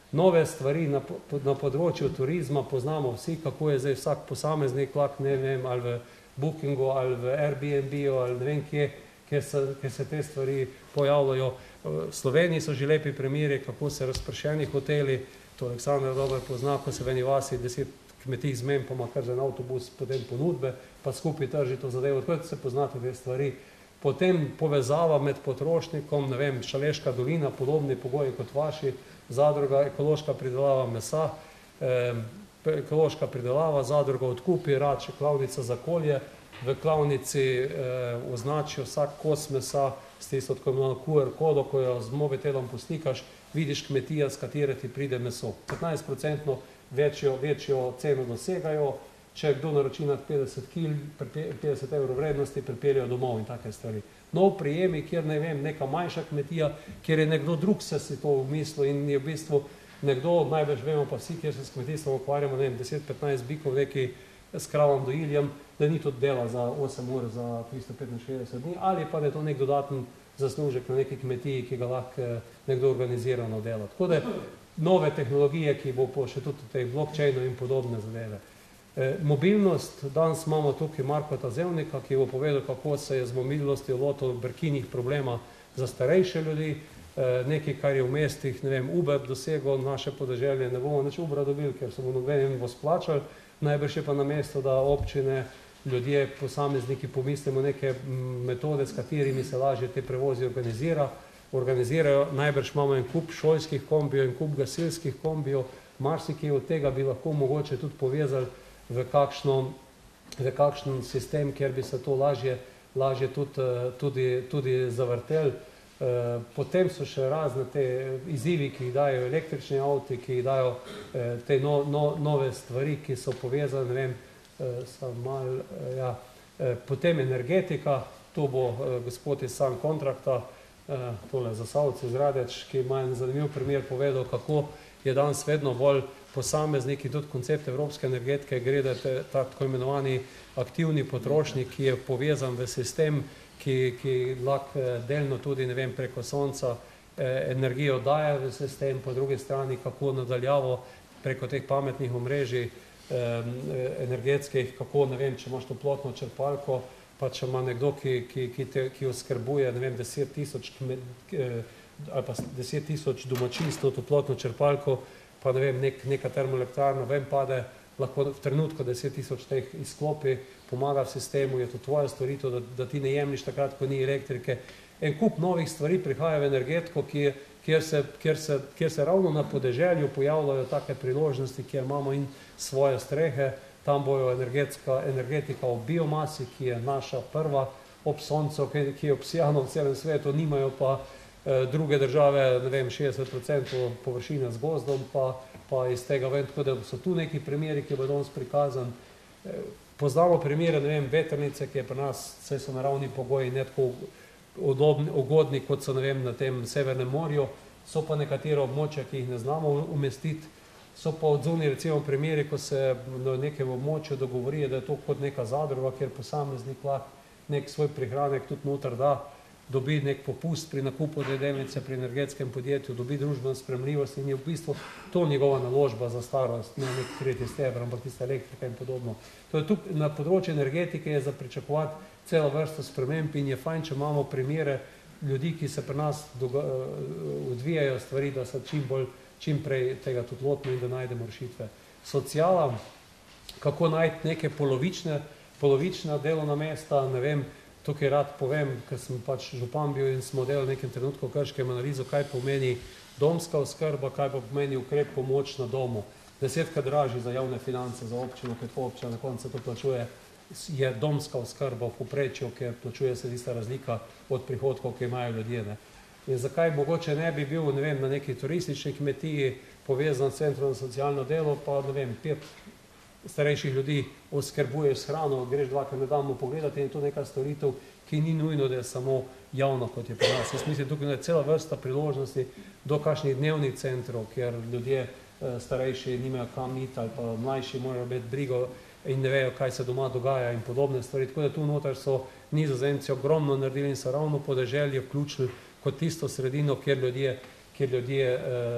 nove stvari na, na področju turizma, poznamo vsi, kako je zdaj vsak posameznik lahko, ne vem, ali v Bookingu, ali v Airbnb-u, ali ne vem kje, kjer se, kjer se te stvari pojavljajo. V Sloveniji so že lepi primeri, kako se razpršeni hoteli, to Aleksandar dobro pozna, ko se v eni vasi deset kmetij zmen, pa ima kar za en avtobus potem ponudbe, pa skupaj trži to zadevo, tako da se poznate te stvari. Potem povezava med potrošnikom, ne vem, Šaleška dolina, podobni pogoji kot vaši, zadruga, ekološka pridelava mesa, eh, ekološka pridelava, zadruga odkupi, Rače, klavnica za kolje, v klavnici eh, označijo vsak kos mesa s tisto tako imenovano Q R kodo, ko jo z mobitelom poslikaš, vidiš kmetija, s katere ti pride meso. petnajst procentno večjo, večjo ceno dosegajo, če kdo naroči nad petdeset kil, petdeset evrov vrednosti, pripeljejo domov in take stvari. Nov prijemi, kjer ne vem, neka manjša kmetija, kjer je nekdo drug se si to umislil in je v bistvu nekdo, največ vemo pa vsi, kjer se s kmetijstvom ukvarjamo, ne vem, deset petnajst bikov neki s kravom dojiljem, da ni to dela za osem ur, za tristo petinšestdeset dni, ali pa da je to nek dodaten zaslužek na neki kmetiji, ki ga lahko nekdo organizirano dela. Tako da nove tehnologije, ki bo po še tudi tej blockchainu in podobne zadeve. E, mobilnost, danes imamo tukaj Markota Zevnika, ki bo povedal, kako se je z mobilnostjo lotil brkinih problema za starejše ljudi, e, nekaj, kar je v mestih, ne vem, Uber dosegel, naše podeželje ne bomo nič Ubera dobili, ker so bomo nobenim bo splačali, najbrž je pa na mesto, da občine, ljudje, posamezniki pomislimo neke metode, s katerimi se lažje te prevozi organizira, organizirajo, najbrž imamo en kup šolskih kombijo in kup gasilskih kombijo, marsikaj od tega bi lahko mogoče tudi povezali v, kakšno, v kakšen sistem, kjer bi se to lažje, lažje tudi, tudi, tudi zavrtel. Potem so še razne te izzivi, ki jih dajo električni avti, ki jih dajo te no, no, nove stvari, ki so povezane, ne vem, sam mal, ja. Potem energetika, to bo gospod iz Sun Contracta, tole Zasavci iz Radeč, ki ima en zanimiv primer povedal, kako je danes vedno bolj posameznik in tudi koncept evropske energetike gre, da je ta tako imenovani aktivni potrošnik, ki je povezan v sistem, ki, ki lahko delno tudi, ne vem, preko sonca eh, energijo daje v sistem, po drugi strani kako nadaljavo preko teh pametnih omrežij eh, energetskih, kako, ne vem, če imaš toplotno črpalko, pa če ima nekdo, ki, ki, ki, te, ki oskrbuje, ne vem, deset tisoč eh, ali pa deset tisoč domačinstv toplotno črpalko, pa ne vem, nek, neka termoelektrarna, vem pade, lahko v trenutku deset tisoč teh izklopi, pomaga v sistemu, je to tvoja storitev, da, da ti ne jemliš takrat, ko ni elektrike. En kup novih stvari prihaja v energetiko, ki, kjer, se, kjer, se, kjer se ravno na podeželju pojavljajo take priložnosti, kjer imamo in svoje strehe, tam bojo energetska, energetika o biomasi, ki je naša prva ob soncu, ki, ki je obsijano v celem svetu, nimajo pa eh, druge države, ne vem, šestdeset procentov površine z gozdom, pa, pa iz tega vem, tako da so tu neki primeri, ki bodo danes prikazan. Eh, poznamo primere, ne vem, vetrnice, ki je pri nas, vse so naravni pogoji, ne tako udobni, ugodni, kot so, ne vem, na tem Severnem morju, so pa nekatera območja, ki jih ne znamo umestiti. So pa odzuni recimo primeri, ko se na nekem območju dogovori, da je to kot neka zadruga, kjer posameznik lahko nek svoj prihranek tudi noter da, dobi nek popust pri nakupu delnice pri energetskem podjetju, dobi družbeno spremljivost in je v bistvu to njegova naložba za starost, ne nek tretji steber, ampak tista elektrika in podobno. To je tukaj na področju energetike je za pričakovati celo vrsto sprememb in je fajn, če imamo primere ljudi, ki se pri nas doga, odvijajo stvari, da se čim bolj čim prej tega tudi lotimo in da najdemo rešitve. Sociala, kako najti neke polovične, polovična delovna mesta, ne vem, tukaj rad povem, ker sem pač župan bil in smo delali v nekem trenutku Krškem analizo, kaj pomeni domska oskrba, kaj pa pomeni ukrep pomoč na domu. Desetkrat dražji za javne finance, za občino, ker to občina na koncu to plačuje, je domska oskrba v povprečju, ker plačuje se tista razlika od prihodkov, ki imajo ljudje, ne. In zakaj mogoče ne bi bil, ne vem, na neki turistični kmetiji povezan s centrom za socialno delo, pa ne vem, pet starejših ljudi oskrbuješ s hrano, greš dvakrat na dan pogledati in je to neka storitev, ki ni nujno, da je samo javno, kot je pri nas. Jaz mislim, tukaj je cela vrsta priložnosti do kakšnih dnevnih centrov, kjer ljudje starejši nimajo kam iti ali pa mlajši morajo imeti brigo in ne vejo, kaj se doma dogaja in podobne stvari. Tako da tu noter so Nizozemci ogromno naredili in so ravno podeželje vključili kot tisto sredino, kjer ljudje, kjer ljudje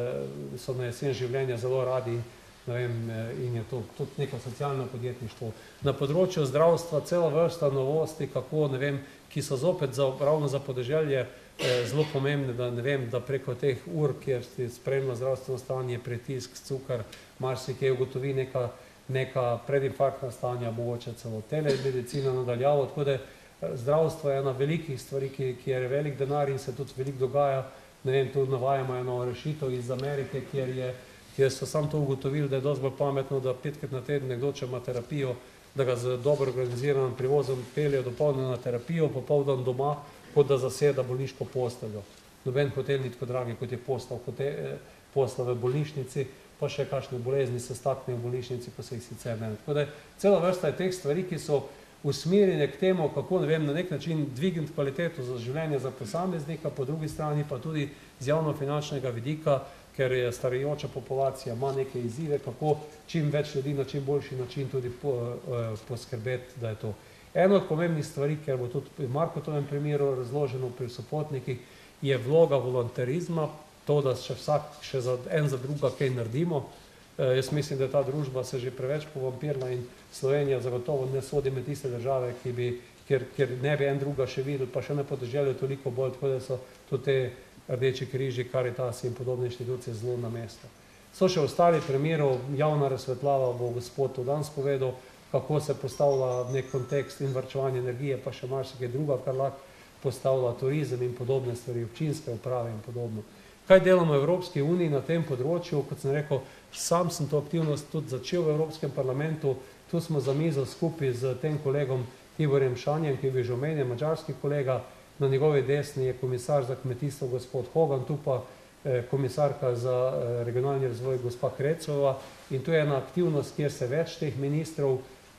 so na jesen življenja zelo radi, ne vem, in je to tudi neko socialno podjetništvo. Na področju zdravstva cela vrsta novosti, kako, ne vem, ki so zopet za, ravno za podeželje zelo pomembne, da ne vem, da preko teh ur, kjer si spremlja zdravstveno stanje, pritisk, cukor, marsikaj ugotovi neka, neka predinfarktna stanja, mogoče celo telemedicina nadaljavo, tako da zdravstvo je ena velikih stvari, ki, ki je velik denar in se tudi veliko dogaja. Ne vem, tu navajamo eno rešitev iz Amerike, kjer, je, kjer so sam to ugotovili, da je dosti bolj pametno, da petkrat na teden nekdo, če ima terapijo, da ga z dobro organiziranim prevozom peljejo dopoldan na terapijo, popoldan doma, kot da zaseda bolniško posteljo. Noben hotel ni tako dragi, kot je posla v, posla v bolnišnici, pa še kakšne bolezni se staknejo v bolnišnici, pa se jih sicer ne. Tako da cela vrsta je teh stvari, ki so usmerjene k temu, kako, ne vem, na nek način dvigniti kvaliteto za življenje za posameznika, po drugi strani pa tudi z javnofinančnega vidika, ker je starajoča populacija, ima neke izzive, kako čim več ljudi na čim boljši način tudi po, eh, poskrbeti, da je to. Eno od pomembnih stvari, ker bo tudi v Markotovem primeru razloženo pri sopotnikih, je vloga volontarizma, to, da še vsak še za en za druga kaj naredimo. E, jaz mislim, da ta družba se že preveč povampirila in Slovenija zagotovo ne sodi med tiste države, ki bi, kjer, kjer ne bi en druga še videli, pa še ne podeželju toliko bolj, tako da so tudi te Rdeči križi, Karitasi in podobne inštitucije zelo na mesto. So še ostali primerov, javna razsvetljava, bo gospod to danes povedal, kako se postavlja nek kontekst in varčevanje energije, pa še marsikaj druga, kar lahko postavlja turizem in podobne stvari, občinske uprave in podobno. Kaj delamo v Evropski uniji na tem področju? Kot sem rekel, sam sem to aktivnost tudi začel v Evropskem parlamentu, tu smo za mizo skupaj z tem kolegom Tiborjem Šanjem, ki je bil že omenjen, mađarski kolega, na njegovi desni je komisar za kmetijstvo gospod Hogan, tu pa eh, komisarka za eh, regionalni razvoj gospa Krecova in tu je ena aktivnost, kjer se več teh ministrov,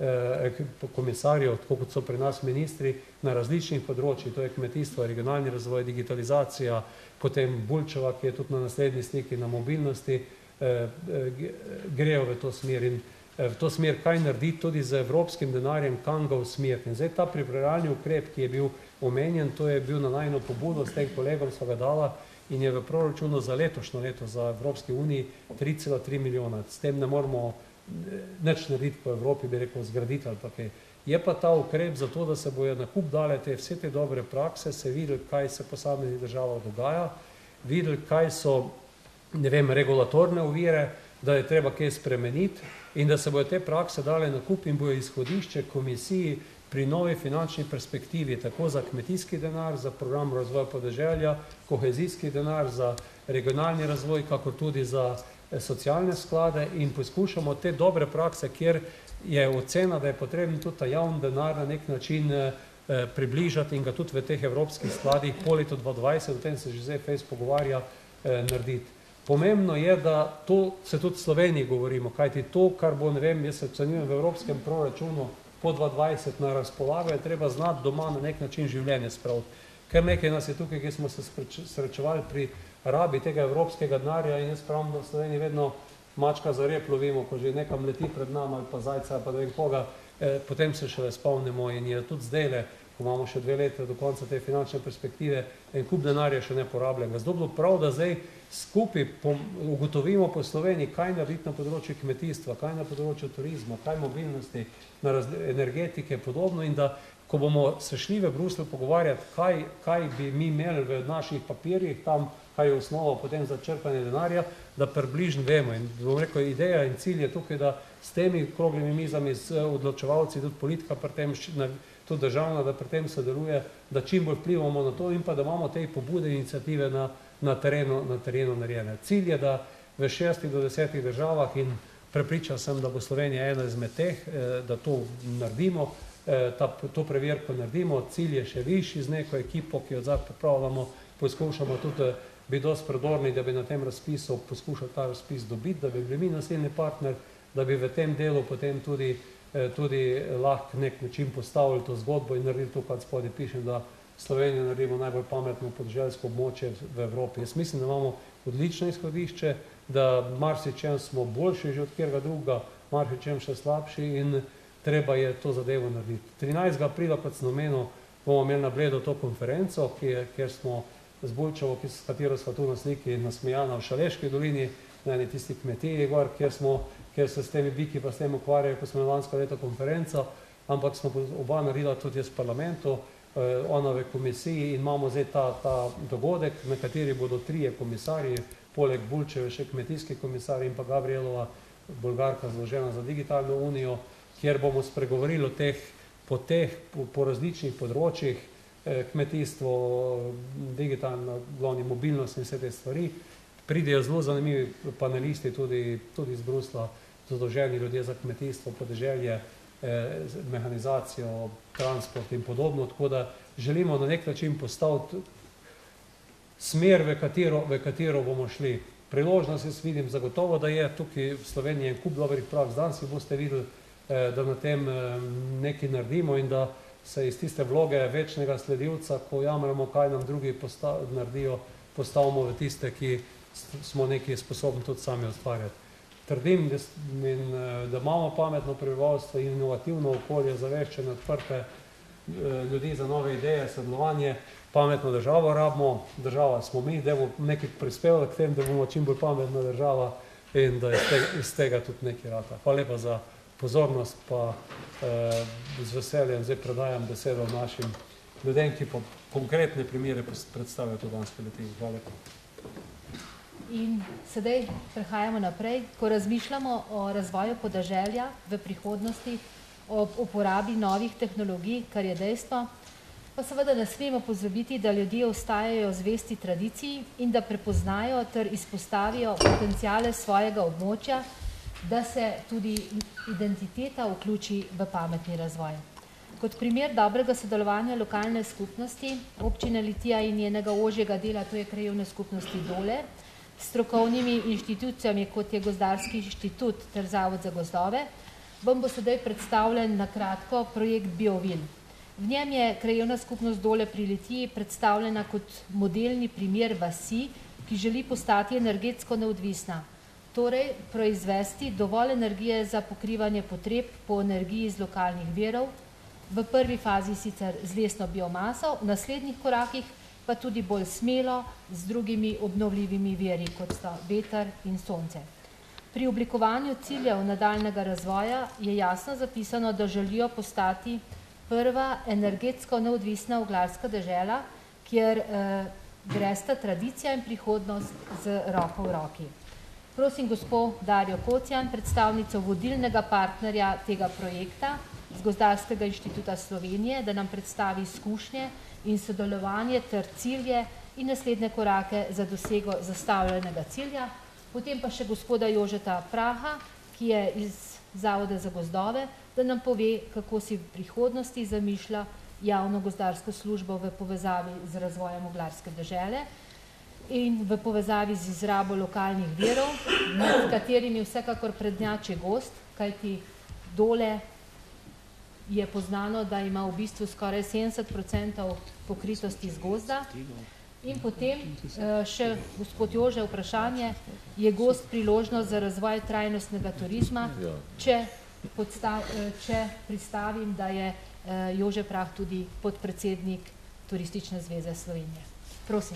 eh, komisarjev, tako kot so pri nas ministri, na različnih področjih, to je kmetijstvo, regionalni razvoj, digitalizacija, potem Bulčeva, ki je tudi na naslednji sliki na mobilnosti, eh, eh, grejo v to smer in v to smer, kaj narediti tudi z evropskim denarjem, kam ga usmeriti. In zdaj ta pripravljalni ukrep, ki je bil omenjen, to je bil na najno pobudo, s tem kolegom sva ga dala in je v proračunu za letošnjo leto za Evropski uniji tri cela tri milijona. S tem ne moramo nič narediti po Evropi, bi rekel, zgraditi ali pa kaj. Je pa ta ukrep za to, da se bojo na kup dale te vse te dobre prakse, se videli, kaj se posameznih državah dogaja, videli, kaj so, ne vem, regulatorne ovire, da je treba kaj spremeniti in da se bojo te prakse dale na kup in bojo izhodišče komisiji pri novi finančni perspektivi, tako za kmetijski denar, za program razvoja podeželja, kohezijski denar, za regionalni razvoj, kako tudi za socialne sklade in poskušamo te dobre prakse, kjer je ocena, da je potrebno tudi ta javni denar na nek način eh, približati in ga tudi v teh evropskih skladih po letu dva tisoč dvajset, o tem se že zdaj Fejs pogovarja, eh, narediti. Pomembno je, da to se tudi v Sloveniji govorimo, kajti to, kar bo, ne vem, jaz se ocenjujem v evropskem proračunu po dva tisoč dvajset na razpolago, je treba znati doma na nek način življenje spraviti. Ker nekaj nas je tukaj, ki smo se srečevali pri rabi tega evropskega denarja in jaz pravim, da v Sloveniji vedno mačka za rep lovimo, ko že nekam leti pred nama ali pa zajca ali pa da vem koga, eh, potem se šele spomnimo in je tudi zdajle, ko imamo še dve leta do konca te finančne perspektive, en kup denarja še ne porabljenega. Zato bilo prav, da zdaj skupaj ugotovimo po Sloveniji, kaj narediti na področju kmetijstva, kaj na področju turizma, kaj mobilnosti, na energetike podobno in da, ko bomo se šli v Bruselj pogovarjati, kaj, kaj bi mi imeli v naših papirjih tam, kaj je osnova potem za črpanje denarja, da približno vemo. In bom rekel, ideja in cilj je tukaj, da s temi okroglimi mizami, s odločevalci, tudi politika pri tem, tudi državna, da pri tem sodeluje, da čim bolj vplivamo na to in pa da imamo te pobude in iniciative na, na, terenu, na terenu narejene. Cilj je, da v šestih do desetih državah in prepričan sem, da bo Slovenija ena izmed teh, da to naredimo, ta, to preverko naredimo. Cilj je še višji z neko ekipo, ki jo zdaj pripravljamo, poskušamo tudi biti dosti predorni, da bi na tem razpisu poskušali ta razpis dobiti, da bi bili mi naslednji partner, da bi v tem delu potem tudi tudi lahko nek način postavili to zgodbo in naredili to, kar spodaj pišem, da Slovenijo naredimo najbolj pametno podeželsko območje v Evropi. Jaz mislim, da imamo odlično izhodišče, da marsičem smo boljši že od kjerga drugega, marsičem še slabši in treba je to zadevo narediti. trinajstega aprila, kot sem omenil, bomo imeli na Bledu to konferenco, kjer smo z Bulčevo, s katero smo tu na sliki nasmejana v Šaleški dolini, na eni tisti kmetiji gor, kjer smo, kjer se s temi biki pa s tem ukvarjajo, ko smo lansko leto konferenco, ampak smo oba naredila tudi jaz v parlamentu, ona v komisiji in imamo zdaj ta, ta dogodek, na kateri bodo trije komisarji, poleg Bulčeve še kmetijski komisar in pa Gabrielova, Bolgarka zložena za digitalno unijo, kjer bomo spregovorili o teh, po teh, po, po različnih področjih, eh, kmetijstvo, digitalna, glavni mobilnost in vse te stvari. Pridejo zelo zanimivi panelisti tudi, tudi iz Brusla, zadolženi ljudje za kmetijstvo, podeželje, eh, mehanizacijo, transport in podobno, tako da želimo na nek način postaviti smer, v katero, v katero bomo šli. Priložnost jaz vidim zagotovo, da je tukaj v Sloveniji en kup dobrih praks, danes boste videli, da na tem nekaj naredimo in da se iz tiste vloge večnega sledilca, ko jamramo, kaj nam drugi postav, naredijo, postavimo v tiste, ki smo nekaj sposobni tudi sami ustvarjati. Trdim, da, in, da imamo pametno prebivalstvo in inovativno okolje, zaveščene, odprte ljudi za nove ideje, sodelovanje, pametno državo rabimo, država smo mi, da bomo nekaj prispevali k tem, da bomo čim bolj pametna država in da iz tega, iz tega tudi nekaj rata. Hvala lepa za pozornost, pa eh, z veseljem zdaj predajam besedo našim ljudem, ki pa konkretne primere predstavljajo to danes poleti. Hvala lepa. In sedaj prehajamo naprej, ko razmišljamo o razvoju podeželja v prihodnosti, o uporabi novih tehnologij, kar je dejstvo, pa seveda ne smemo pozabiti, da ljudje ostajajo zvesti tradiciji in da prepoznajo ter izpostavijo potenciale svojega območja, da se tudi identiteta vključi v pametni razvoj. Kot primer dobrega sodelovanja lokalne skupnosti, občine Litija in njenega ožjega dela, to je krajevne skupnosti Dole, s strokovnimi inštitucijami, kot je Gozdarski inštitut ter Zavod za gozdove, vam bo sedaj predstavljen na kratko projekt Biovil. V njem je krajevna skupnost Dole pri Litiji predstavljena kot modelni primer vasi, ki želi postati energetsko neodvisna, torej proizvesti dovolj energije za pokrivanje potreb po energiji iz lokalnih virov, v prvi fazi sicer z lesno biomaso, v naslednjih korakih pa tudi bolj smelo z drugimi obnovljivimi viri, kot sta veter in sonce. Pri oblikovanju ciljev nadaljnega razvoja je jasno zapisano, da želijo postati prva energetsko neodvisna oglarska dežela, kjer eh, gresta tradicija in prihodnost z roko v roki. Prosim gospod Darjo Kocjan, predstavnico vodilnega partnerja tega projekta z Gozdarskega inštituta Slovenije, da nam predstavi izkušnje in sodelovanje ter cilje in naslednje korake za dosego zastavljenega cilja. Potem pa še gospoda Jožeta Praha, ki je iz Zavoda za gozdove, da nam pove, kako si v prihodnosti zamišlja javno gozdarsko službo v povezavi z razvojem oglarske dežele in v povezavi z izrabo lokalnih virov, med katerimi vsekakor prednjači gozd, kajti Dole je poznano, da ima v bistvu skoraj sedemdeset procentov pokritosti z gozda. In potem še gospod Jože vprašanje, je gozd priložnost za razvoj trajnostnega turizma, če, podstav, če pristavim, da je Jože Prah tudi podpredsednik Turistične zveze Slovenije. Prosim.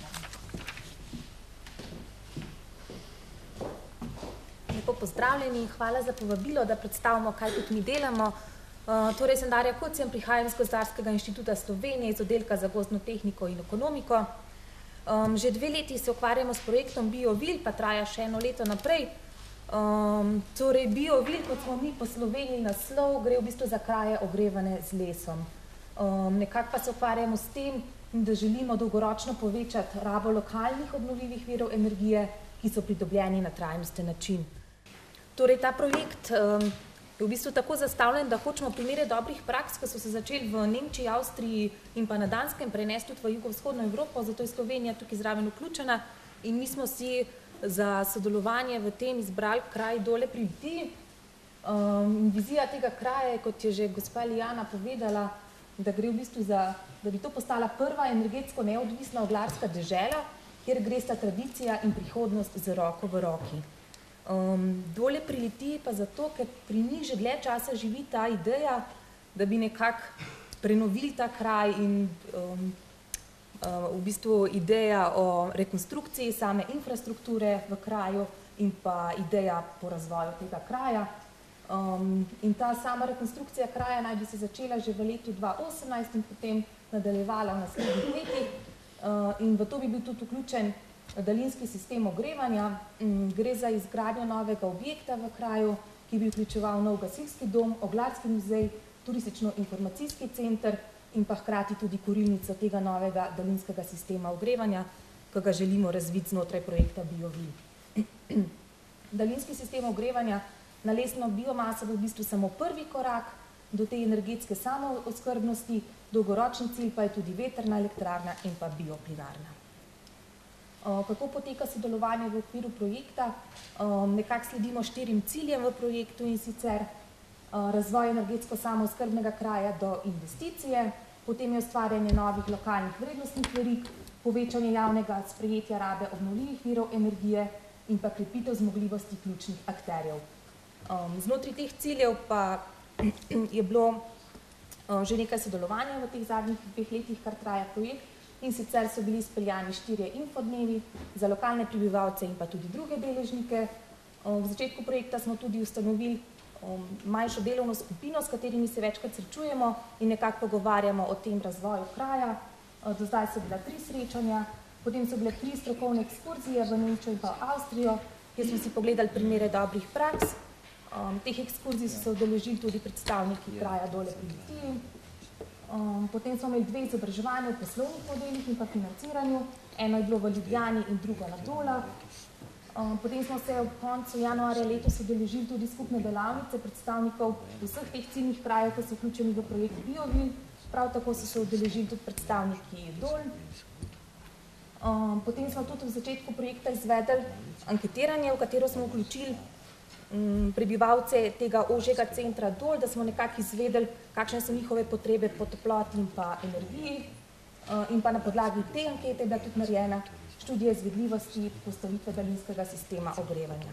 Lepo pozdravljeni, hvala za povabilo, da predstavimo, kaj tudi mi delamo. Uh, torej, sem Darja Kocjan, prihajam iz Gozdarskega inštituta Slovenije, iz oddelka za gozdno tehniko in ekonomiko. Um, že dve leti se ukvarjamo s projektom Biovil, pa traja še eno leto naprej. Um, torej, Biovil, kot smo mi po Sloveniji naslov, gre v bistvu za kraje ogrevane z lesom. Um, nekako pa se ukvarjamo s tem, da želimo dolgoročno povečati rabo lokalnih obnovljivih virov energije, ki so pridobljeni na trajnosten način. Torej, ta projekt um, je v bistvu tako zastavljen, da hočemo primere dobrih praks, ki so se začeli v Nemčiji, Avstriji in pa na Danskem prenesti tudi v jugovzhodno Evropo, zato je Slovenija tukaj zraven vključena in mi smo si za sodelovanje v tem izbrali kraj Dole pri Litiji. Um, vizija tega kraja je, kot je že gospa Lijana povedala, da gre v bistvu za, da bi to postala prva energetsko neodvisna oglarska dežela, kjer gre sta tradicija in prihodnost z roko v roki. Um, Dole pri Litiji pa zato, ker pri njih že dlje časa živi ta ideja, da bi nekako prenovili ta kraj in um, v bistvu ideja o rekonstrukciji same infrastrukture v kraju in pa ideja po razvoju tega kraja. Um, in ta sama rekonstrukcija kraja naj bi se začela že v letu dva osemnajst in potem nadaljevala v naslednjih letih. Uh, in v to bi bil tudi vključen daljinski sistem ogrevanja. Um, gre za izgradnjo novega objekta v kraju, ki bi vključeval nov gasilski dom, ogladski muzej, turistično-informacijski center in pa hkrati tudi kurilnico tega novega daljinskega sistema ogrevanja, ki ga želimo razviti znotraj projekta BioVi. Daljinski sistem ogrevanja na lesno biomaso bo v bistvu samo prvi korak do te energetske samooskrbnosti, dolgoročni cilj pa je tudi vetrna elektrarna in pa bioplinarna. Kako poteka sodelovanje v okviru projekta? Nekako sledimo štirim ciljem v projektu, in sicer razvoj energetsko samooskrbnega kraja do investicije, potem je ustvarjanje novih lokalnih vrednostnih verig, povečanje javnega sprejetja rabe obnovljivih virov energije in pa krepitev zmogljivosti ključnih akterjev. Znotraj teh ciljev pa je bilo že nekaj sodelovanja v teh zadnjih dveh letih, kar traja projekt, in sicer so bili izpeljani štirje infodnevi za lokalne prebivalce in pa tudi druge deležnike. V začetku projekta smo tudi ustanovili manjšo delovno skupino, s katerimi se večkrat srečujemo in nekako pogovarjamo o tem razvoju kraja. Do zdaj so bila tri srečanja, potem so bile tri strokovne ekskurzije v Nemčijo in pa Avstrijo, kjer smo si pogledali primere dobrih praks. Um, teh ekskurzij so se udeležili tudi predstavniki kraja dole pri Litiji. Um, potem smo imeli dve izobraževanja v poslovnih modelih in pa financiranju. Eno je bilo v Ljubljani in drugo na Dolah. Um, potem smo se ob koncu januarja letos udeležili tudi skupne delavnice predstavnikov vseh teh ciljnih krajev, ki so vključeni v projekt BioVi. Prav tako so se udeležili tudi predstavniki Dol. Um, potem smo tudi v začetku projekta izvedli anketiranje, v katero smo vključili prebivalce tega ožjega centra Dol, da smo nekako izvedeli, kakšne so njihove potrebe po toploti in pa energiji. In pa na podlagi te ankete je bila tudi narejena študija izvedljivosti postavitve daljinskega sistema ogrevanja.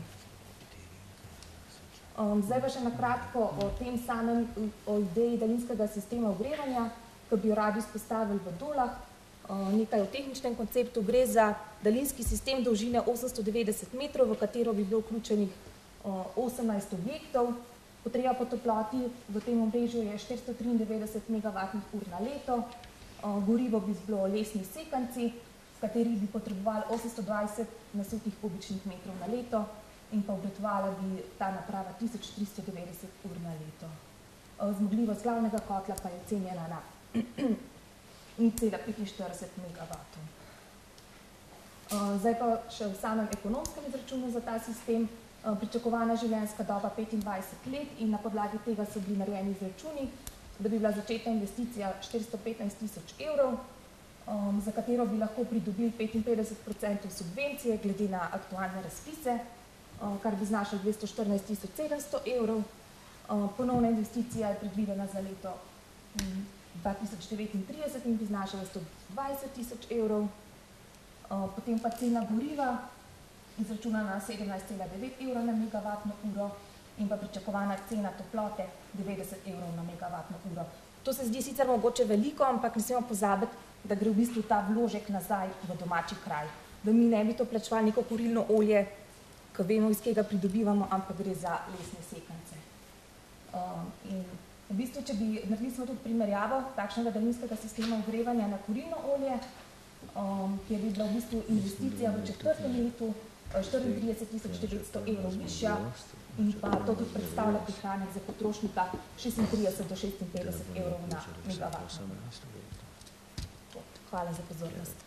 Zdaj pa še na kratko o tem samem, o ideji daljinskega sistema ogrevanja, ki bi jo radi izpostavili v Dolah. Nekaj o tehničnem konceptu. Gre za daljinski sistem dolžine osemsto devetdeset metrov, v katero bi bilo vključenih osemnajst objektov. Potreba po toploti v tem omrežju je štiristo triindevetdeset megavatnih ur na leto. Gorivo bi bilo lesni sekanci, s katerih bi potrebovali osemsto dvajset nasutih kubičnih metrov na leto in pa obratovala bi ta naprava tisoč tristo devetdeset ur na leto. Zmogljivost glavnega kotla pa je ocenjena na nič cela petinštirideset megavatov. Zdaj pa še v samem ekonomskem izračunu za ta sistem. Pričakovana življenjska doba petindvajset let in na podlagi tega so bili narejeni izračuni, da bi bila začetna investicija štiristo petnajst tisoč evrov, za katero bi lahko pridobili petinpetdeset procentov subvencije glede na aktualne razpise, kar bi znašalo dvesto štirinajst tisoč sedemsto evrov. Ponovna investicija je predvidena za leto dva tisoč devetintrideset in bi znašala sto dvajset tisoč evrov. Potem pa cena goriva izračuna na sedemnajst cela devet evra na megavatno uro in pa pričakovana cena toplote devetdeset evrov na megavatno uro. To se zdi sicer mogoče veliko, ampak ne smemo pozabiti, da gre v bistvu ta vložek nazaj v domači kraj. Da mi ne bi to plačevali neko kurilno olje, ki vemo, iz kega pridobivamo, ampak gre za lesne sekance. In v bistvu, če bi naredili smo tudi primerjavo takšnega daljinskega sistema ogrevanja na kurilno olje, kjer bi bila v bistvu investicija v četrtem letu štiriintrideset tisoč devetsto evrov višja in pa to tudi predstavlja prihranek za potrošnika šestintrideset do šestinpetdeset evrov na megavatno. Hvala za pozornost.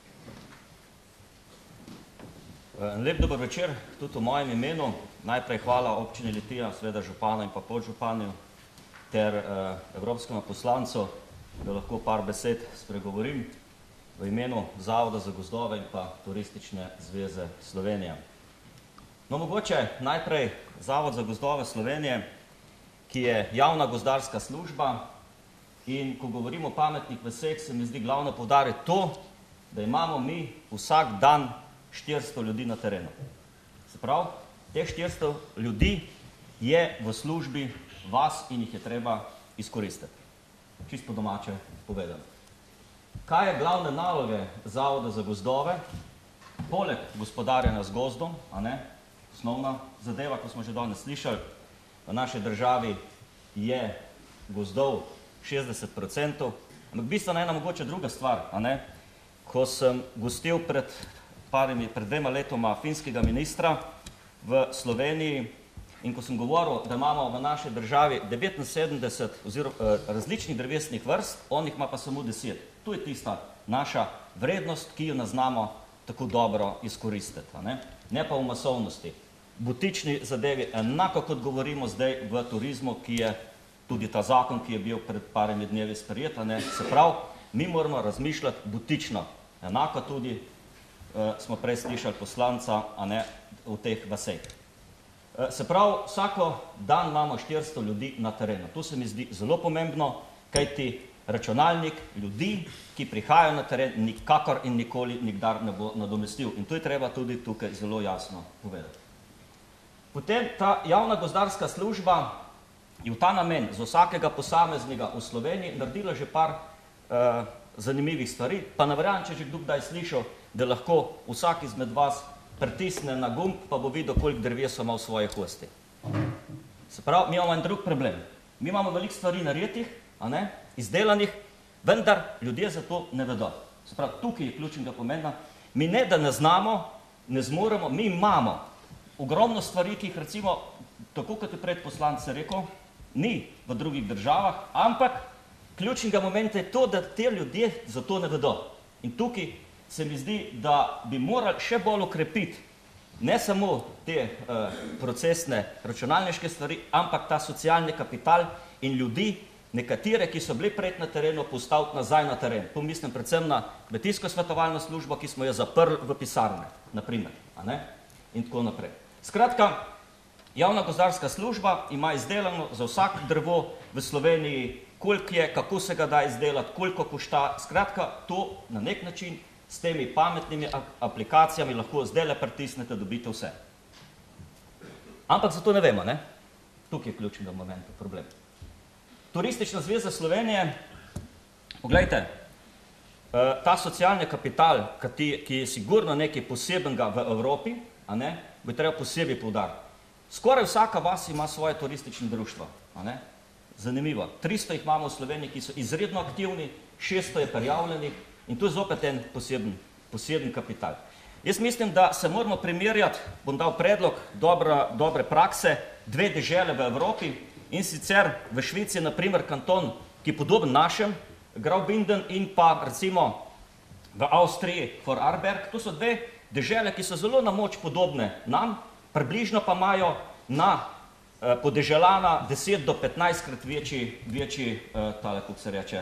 Lep dober večer, tudi v mojem imenu. Najprej hvala občini Litija, seveda županu in pa podžupanju ter evropskemu poslancu, da lahko par besed spregovorim v imenu Zavoda za gozdove in pa Turistične zveze Slovenije. No, mogoče najprej Zavod za gozdove Slovenije, ki je javna gozdarska služba in ko govorimo o pametnih vaseh, se mi zdi glavno poudariti to, da imamo mi vsak dan štiristo ljudi na terenu. Se pravi, teh štiristo ljudi je v službi vas in jih je treba izkoristiti. Čisto po domače povedano. kaj je glavne naloge Zavoda za gozdove, poleg gospodarjenja z gozdom, a ne, osnovna zadeva, ko smo že danes slišali, v naši državi je gozdov šestdeset procentov, ampak bistveno ena mogoče druga stvar, a ne, ko sem gostil pred parimi, pred dvema letoma finskega ministra v Sloveniji in ko sem govoril, da imamo v naši državi devetinsedemdeset oziroma različnih drevesnih vrst, on jih ima pa samo deset. Tu je tista naša vrednost, ki jo ne znamo tako dobro izkoristiti, a ne? Ne pa v masovnosti. Butični zadevi, enako kot govorimo zdaj v turizmu, ki je tudi ta zakon, ki je bil pred parimi dnevi sprejet, a ne? Se pravi, mi moramo razmišljati butično. Enako tudi uh, smo prej slišali poslanca, a ne, v teh vaseh. Uh, se pravi, vsako dan imamo štiristo ljudi na terenu. To se mi zdi zelo pomembno, kajti računalnik ljudi, ki prihajajo na teren, nikakor in nikoli nikdar ne bo nadomestil. In to je treba tudi tukaj zelo jasno povedati. Potem ta javna gozdarska služba je v ta namen za vsakega posameznika v Sloveniji naredila že par uh, zanimivih stvari, pa ne verjamem, če že kdo kdaj slišal, da lahko vsak izmed vas pritisne na gumb, pa bo videl, koliko drevesa ima v svoji hosti. Se pravi, mi imamo en drug problem. Mi imamo veliko stvari nareditih, a ne, izdelanih, vendar ljudje za to ne vedo. Se pravi, tukaj je ključnega pomena. Mi ne, da ne znamo, ne zmoremo, mi imamo ogromno stvari, ki jih recimo, tako kot je predposlanec rekel, ni v drugih državah, ampak ključnega momenta je to, da te ljudje za to ne vedo. In tukaj se mi zdi, da bi morali še bolj okrepiti ne samo te uh, procesne računalniške stvari, ampak ta socialni kapital in ljudi, nekatere, ki so bili pred na terenu, postaviti nazaj na teren. Tu mislim predvsem na kmetijsko svetovalno službo, ki smo jo zaprli v pisarne, naprimer, a ne? In tako naprej. Skratka, javna gozdarska služba ima izdelano za vsak drevo v Sloveniji, koliko je, kako se ga da izdelati, koliko košta. Skratka, to na nek način s temi pametnimi aplikacijami lahko zdaj le pritisnete, dobite vse. Ampak za to ne vemo, ne? Tukaj je ključnega momenta problem. Turistična zveza Slovenije, poglejte, ta socialni kapital, ki je sigurno nekaj posebenega v Evropi, a ne, bo treba posebej poudariti. Skoraj vsaka vas ima svoje turistično društvo, a ne? Zanimivo. tristo jih imamo v Sloveniji, ki so izredno aktivni, šeststo je prijavljenih in to je zopet en poseben, poseben kapital. Jaz mislim, da se moramo primerjati, bom dal predlog dobra, dobre prakse, dve dežele v Evropi, in sicer v Švici, na primer, kanton, ki je podoben našem, Graubünden, in pa recimo v Avstriji, Vorarlberg. To so dve dežele, ki so zelo na moč podobne nam, približno pa imajo na eh, podeželana deset do petnajstkrat večji, večji eh, tale, kako se reče,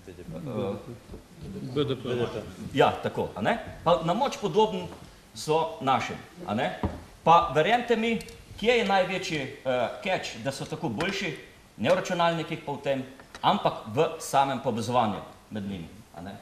B D P. Ja, tako, a ne? Pa na moč podoben so našim, a ne? Pa verjemte mi, kje je največji uh, catch, da so tako boljši, ne v računalnikih pa v tem, ampak v samem povezovanju med njimi, a ne?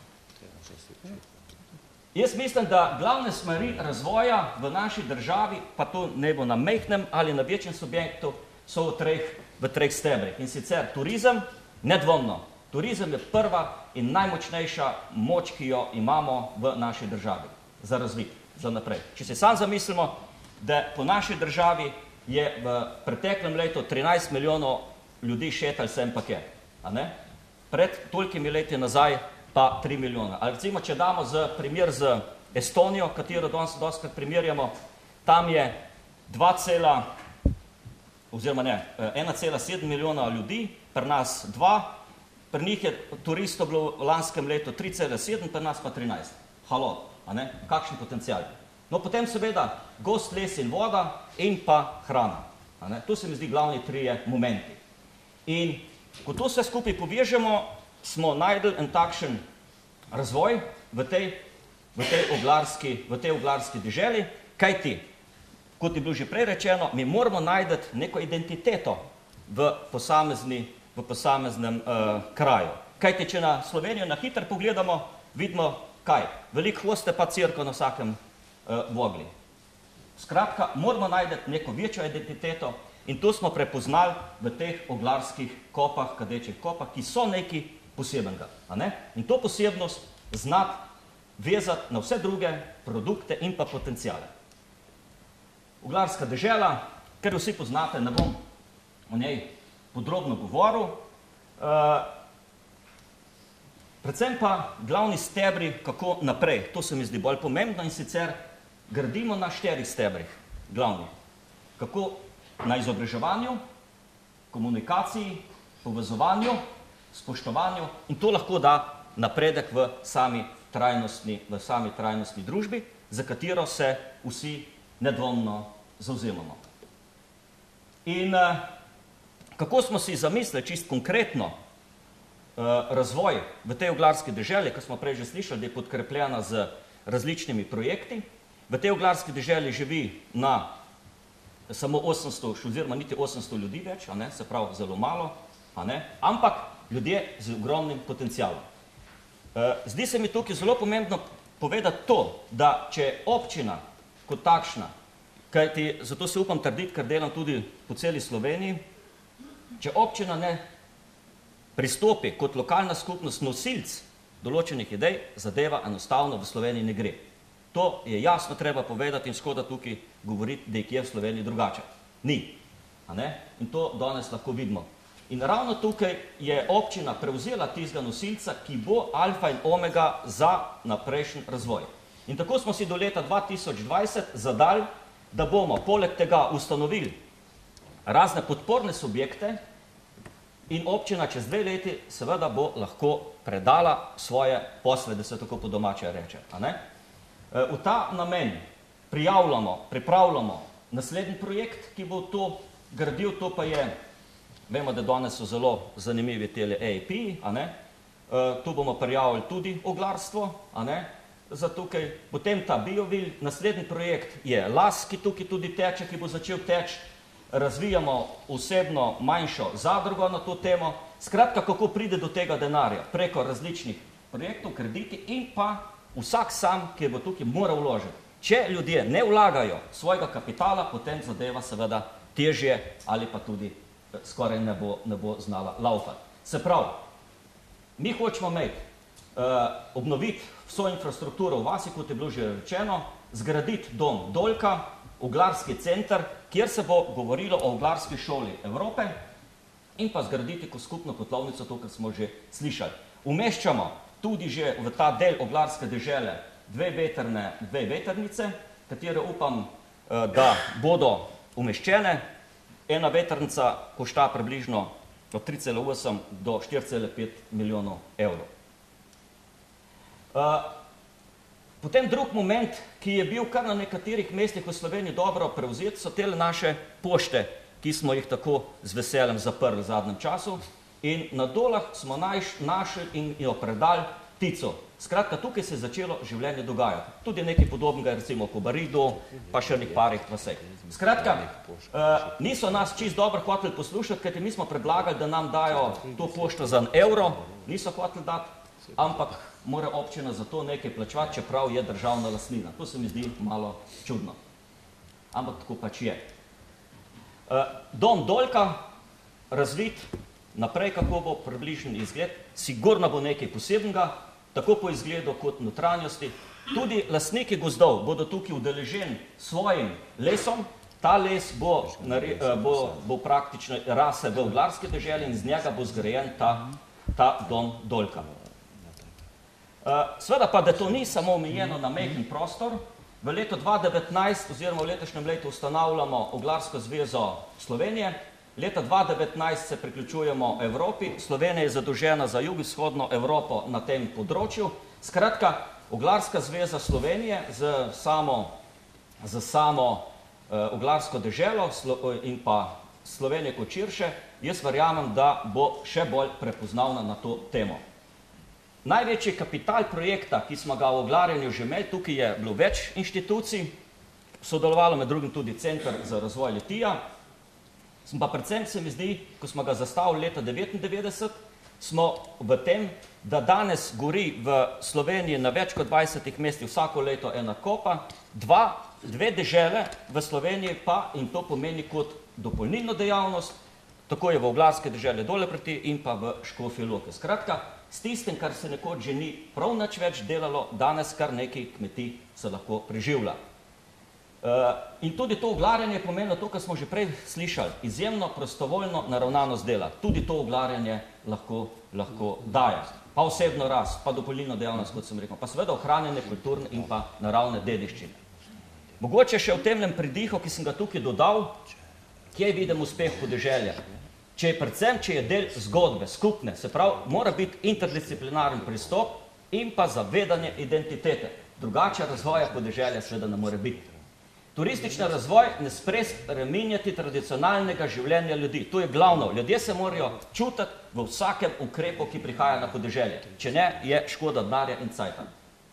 Jaz mislim, da glavne smeri razvoja v naši državi, pa to ne bo na majhnem ali na večjem subjektu, so v treh, v treh stebrih. In sicer turizem, nedvomno. Turizem je prva in najmočnejša moč, ki jo imamo v naši državi za razvit, za naprej. Če se sam zamislimo, da po naši državi je v preteklem letu trinajst milijonov ljudi šetali sem pa kje, a ne? Pred tolikimi leti nazaj pa tri milijona. Ali recimo, če damo za primer z Estonijo, katero danes dostakrat primerjamo, tam je dva cela, oziroma ne, ena cela sedem milijona ljudi, pri nas dva, pri njih je turistov bilo v lanskem letu tri cela sedem, pri nas pa trinajst. Halo, a ne? Kakšen potencial? No, potem seveda gost, les in voda in pa hrana. A ne? To se mi zdi glavni trije momenti. In ko to vse skupaj povežemo, smo najdel en takšen razvoj v tej, v tej oglarski, v tej oglarski deželi, kajti, kot je bilo že prej rečeno, mi moramo najdeti neko identiteto v posamezni v posameznem uh, kraju. Kajti, če na Slovenijo na hitro pogledamo, vidimo kaj? Veliko hoste pa cirko na vsakem uh, vogli. Skratka, moramo najti neko večjo identiteto in to smo prepoznali v teh oglarskih kopah, kadečih kopah, ki so neki posebenega. A ne? In to posebnost znati vezati na vse druge produkte in pa potencijale. Oglarska dežela, ker vsi poznate, ne bom o njej podrobno govoril, uh, predvsem pa glavni stebri, kako naprej. To se mi zdi bolj pomembno in sicer gradimo na štirih stebrih glavnih. Kako na izobraževanju, komunikaciji, povezovanju, spoštovanju in to lahko da napredek v sami trajnostni, v sami trajnostni družbi, za katero se vsi nedvomno zavzemamo. In uh, kako smo si zamislili čist konkretno uh, razvoj v tej oglarski deželi, kot smo prej že slišali, da je podkrepljena z različnimi projekti. V tej oglarski deželi živi na samo osemsto, oziroma niti osemsto ljudi več, a ne, se pravi zelo malo, a ne, ampak ljudje z ogromnim potencialom. Uh, zdi se mi tukaj zelo pomembno povedati to, da če občina kot takšna, kajti zato se upam trditi, ker delam tudi po celi Sloveniji, če občina ne pristopi kot lokalna skupnost nosilc določenih idej, zadeva enostavno v Sloveniji ne gre. To je jasno treba povedati in škoda tukaj govoriti, da je v Sloveniji drugače. Ni. A ne? In to danes lahko vidimo. In ravno tukaj je občina prevzela tistega nosilca, ki bo alfa in omega za naprejšnji razvoj. In tako smo si do leta dva tisoč dvajset zadali, da bomo poleg tega ustanovili razne podporne subjekte in občina čez dve leti seveda bo lahko predala svoje posle, da se tako po domače reče. A ne? V ta namen prijavljamo, pripravljamo naslednji projekt, ki bo to gradil, to pa je, vemo, da danes so zelo zanimivi tele A I P, a ne? Tu bomo prijavili tudi oglarstvo, a ne? Za tukaj, potem ta Biovil, naslednji projekt je Las, ki tukaj tudi teče, ki bo začel teči, razvijamo osebno manjšo zadrugo na to temo, skratka, kako pride do tega denarja, preko različnih projektov, krediti in pa vsak sam, ki bo tukaj moral vložiti. Če ljudje ne vlagajo svojega kapitala, potem zadeva seveda težje ali pa tudi skoraj ne bo, ne bo znala laufati. Se pravi, mi hočemo imeti, uh, obnoviti vso infrastrukturo v vasi, kot je bilo že rečeno, zgraditi dom Dolka, oglarski center, kjer se bo govorilo o oglarski šoli Evrope in pa zgraditi kot skupno kotlovnico, to, kar smo že slišali. Umeščamo tudi že v ta del oglarske dežele dve vetrne, dve vetrnice, katere upam, uh, da bodo umeščene. Ena vetrnica košta približno od tri cela osem do štiri cela pet milijonov evrov. Uh, potem drug moment, ki je bil kar na nekaterih mestih v Sloveniji dobro prevzeti, so tele naše pošte, ki smo jih tako z veseljem zaprli v zadnjem času in na Dolah smo naš, našli in jo predali Tico. Skratka, tukaj se je začelo življenje dogajati. Tudi nekaj podobnega, recimo v Kobaridu, pa še nekaj parih vaseh. Skratka, uh, niso nas čisto dobro hoteli poslušati, kajti mi smo predlagali, da nam dajo to pošto za en evro, niso hoteli dati, ampak mora občina za to nekaj plačevati, čeprav je državna lastnina. To se mi zdi malo čudno. Ampak tako pač je. Uh, dom Dolka, razvit naprej, kako bo približen izgled, sigurno bo nekaj posebnega, tako po izgledu kot notranjosti. Tudi lastniki gozdov bodo tukaj udeleženi svojim lesom. Ta les bo, bo, bo praktično rase v oglarski deželi in z njega bo zgrajen ta, ta dom Dolka. Sveda pa, da to ni samo omejeno na majhen prostor, v letu dva devetnajst oziroma v letošnjem letu ustanavljamo Oglarsko zvezo Slovenije. Leta dva devetnajst se priključujemo Evropi, Slovenija je zadolžena za jugovzhodno Evropo na tem področju. Skratka, Oglarska zveza Slovenije z samo, z samo uh, oglarsko deželo Slo in pa Slovenije kot širše, jaz verjamem, da bo še bolj prepoznavna na to temo. Največji kapital projekta, ki smo ga v oglarjenju že imeli, tukaj je bilo več inštitucij, sodelovalo med drugim tudi Center za razvoj Litija. Pa predvsem se mi zdi, ko smo ga zastavili leta devetindevetdeset, smo v tem, da danes gori v Sloveniji na več kot dvajsetih mestih vsako leto ena kopa, dva, dve dežele v Sloveniji pa in to pomeni kot dopolnilno dejavnost, tako je v oglarske dežele Dole proti in pa v Škofji Loki. Skratka, s tistim, kar se nekoč že ni prav nič več delalo, danes kar nekaj kmetij se lahko preživlja. In tudi to oglarjanje je pomenilo to, kar smo že prej slišali, izjemno prostovoljno naravnanost dela. Tudi to oglarjanje lahko, lahko daje. Pa osebno rast, pa dopolnilno dejavnost, kot sem rekel, pa seveda ohranjanje kulturne in pa naravne dediščine. Mogoče še v temnem pridihu, ki sem ga tukaj dodal, kje vidim uspeh podeželja. Če je predvsem, če je del zgodbe, skupne, se pravi, mora biti interdisciplinaren pristop in pa zavedanje identitete. Drugače razvoja podeželja seveda ne more biti. Turistični razvoj ne sme spreminjati tradicionalnega življenja ljudi. To je glavno. Ljudje se morajo čutiti v vsakem ukrepu, ki prihaja na podeželje. Če ne, je škoda denarja in cajta.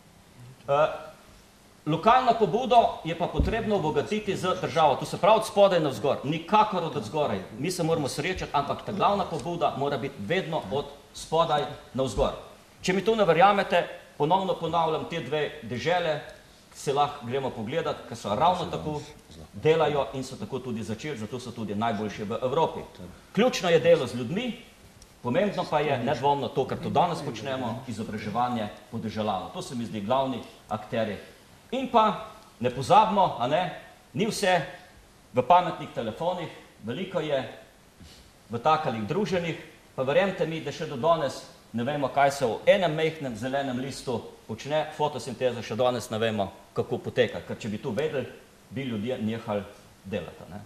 Lokalno pobudo je pa potrebno obogatiti z državo. To se pravi od spodaj navzgor. Nikakor od zgoraj. Mi se moramo srečati, ampak ta glavna pobuda mora biti vedno od spodaj navzgor. Če mi to ne verjamete, ponovno ponavljam te dve dežele, se lahko gremo pogledati, ker so ravno tako delajo in so tako tudi začeli, zato so tudi najboljši v Evropi. Ključno je delo z ljudmi, pomembno pa je nedvomno to, kar to danes počnemo, izobraževanje podeželano. To se mi zdi glavni akterji. In pa ne pozabimo, a ne, ni vse v pametnih telefonih, veliko je v takalih druženih, pa verjemite mi, da še do danes ne vemo, kaj se v enem majhnem zelenem listu počne, fotosinteza še danes ne vemo, kako poteka, ker če bi to vedeli, bi ljudje nehali delati. Ne?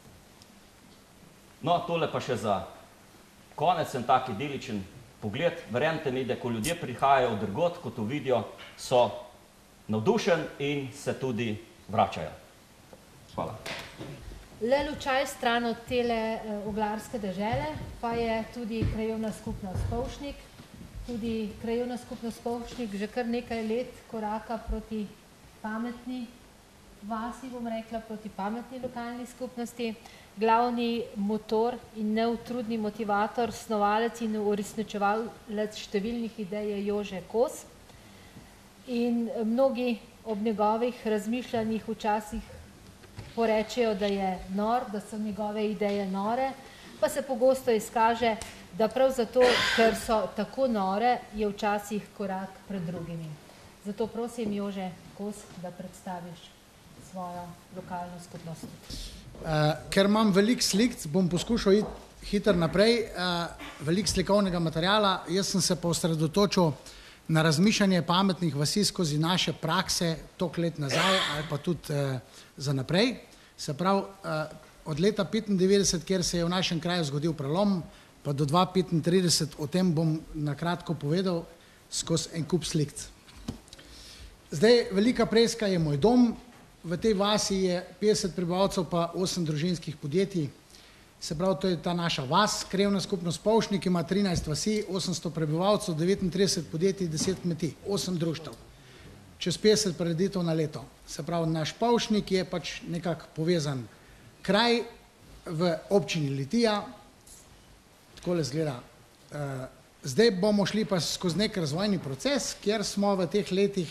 No, tole pa še za konec, sem tak idiličen pogled. Verjemite mi, da ko ljudje prihajajo od drugod, ko to vidijo, so navdušeni in se tudi vračajo. Hvala. Le lučaj stran od tele oglarske dežele pa je tudi krajevna skupnost Polšnik. Tudi krajevna skupnost Polšnik že kar nekaj let koraka proti pametni vasi, bom rekla, proti pametni lokalni skupnosti. Glavni motor in neutrudni motivator, snovalec in uresničevalec številnih idej je Jože Kos. In mnogi ob njegovih razmišljanjih včasih porečejo, da je nor, da so njegove ideje nore, pa se pogosto izkaže, da prav zato, ker so tako nore, je včasih korak pred drugimi. Zato prosim, Jože Kos, da predstaviš svojo lokalno skupnost. Ker imam veliko slik, bom poskušal iti hitro naprej, veliko slikovnega materijala. Jaz sem se pa osredotočil na razmišljanje pametnih vasi skozi naše prakse toliko let nazaj ali pa tudi za naprej. Se pravi, od leta petindevetdeset, kjer se je v našem kraju zgodil prelom, pa do dva tisoč petintrideset, o tem bom na kratko povedal skozi en kup slikc. Zdaj, Velika Preska je moj dom, v tej vasi je petdeset prebivalcev pa osem družinskih podjetij. Se pravi, to je ta naša vas, krajevna skupnost Polšnik, ima trinajst vasi, osemsto prebivalcev, devetintrideset podjetij, deset kmetij, osem društev. Čez petdeset prireditev na leto. Se pravi, naš Polšnik je pač nekako povezan kraj v občini Litija. Takole izgleda. Zdaj bomo šli pa skozi nek razvojni proces, kjer smo v teh letih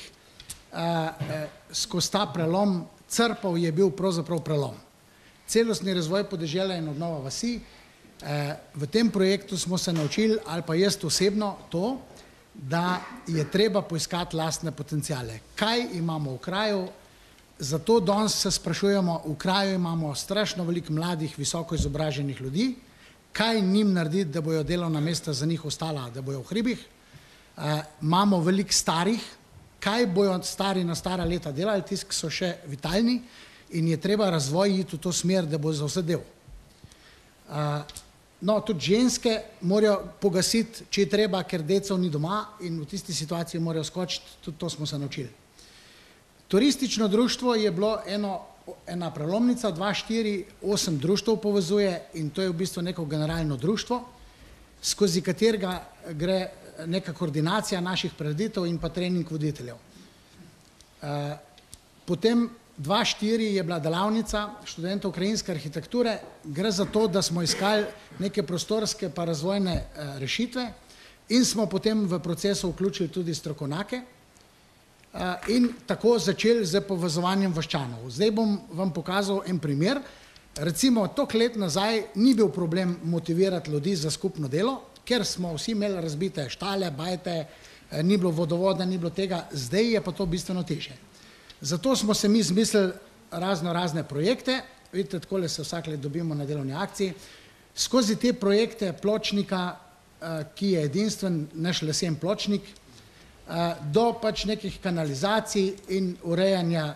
skozi ta prelom, Crpov je bil pravzaprav prelom. Celostni razvoj podeželja in obnova vasi. V tem projektu smo se naučili, ali pa jaz osebno, to, da je treba poiskati lastne potencijale. Kaj imamo v kraju? Zato danes se sprašujemo, v kraju imamo strašno veliko mladih, visoko izobraženih ljudi. Kaj njim narediti, da bojo delovna mesta za njih ostala, da bojo v hribih? Imamo veliko starih. Kaj bojo stari na stara leta delali, tisti, ki so še vitalni? In je treba razvoj iti v to smer, da bo za vse del. No, tudi ženske morajo pogasiti, če je treba, ker decev ni doma in v tisti situaciji morajo skočiti, tudi to smo se naučili. Turistično društvo je bilo eno, ena prelomnica, dva, štiri, osem društev povezuje in to je v bistvu neko generalno društvo, skozi katerega gre neka koordinacija naših prireditev in pa trening voditeljev. Potem dva štiri je bila delavnica študentov krajinske arhitekture. Gre za to, da smo iskali neke prostorske pa razvojne rešitve in smo potem v procesu vključili tudi strokovnjake in tako začeli z povezovanjem vaščanov. Zdaj bom vam pokazal en primer. Recimo, toliko let nazaj ni bil problem motivirati ljudi za skupno delo, ker smo vsi imeli razbite štale, bajte, ni bilo vodovoda, ni bilo tega, zdaj je pa to bistveno težje. Zato smo se mi zmislili razno razne projekte, vidite, takole se vsak let dobimo na delovni akciji, skozi te projekte pločnika, ki je edinstven, naš lesen pločnik, do pač nekih kanalizacij in urejanja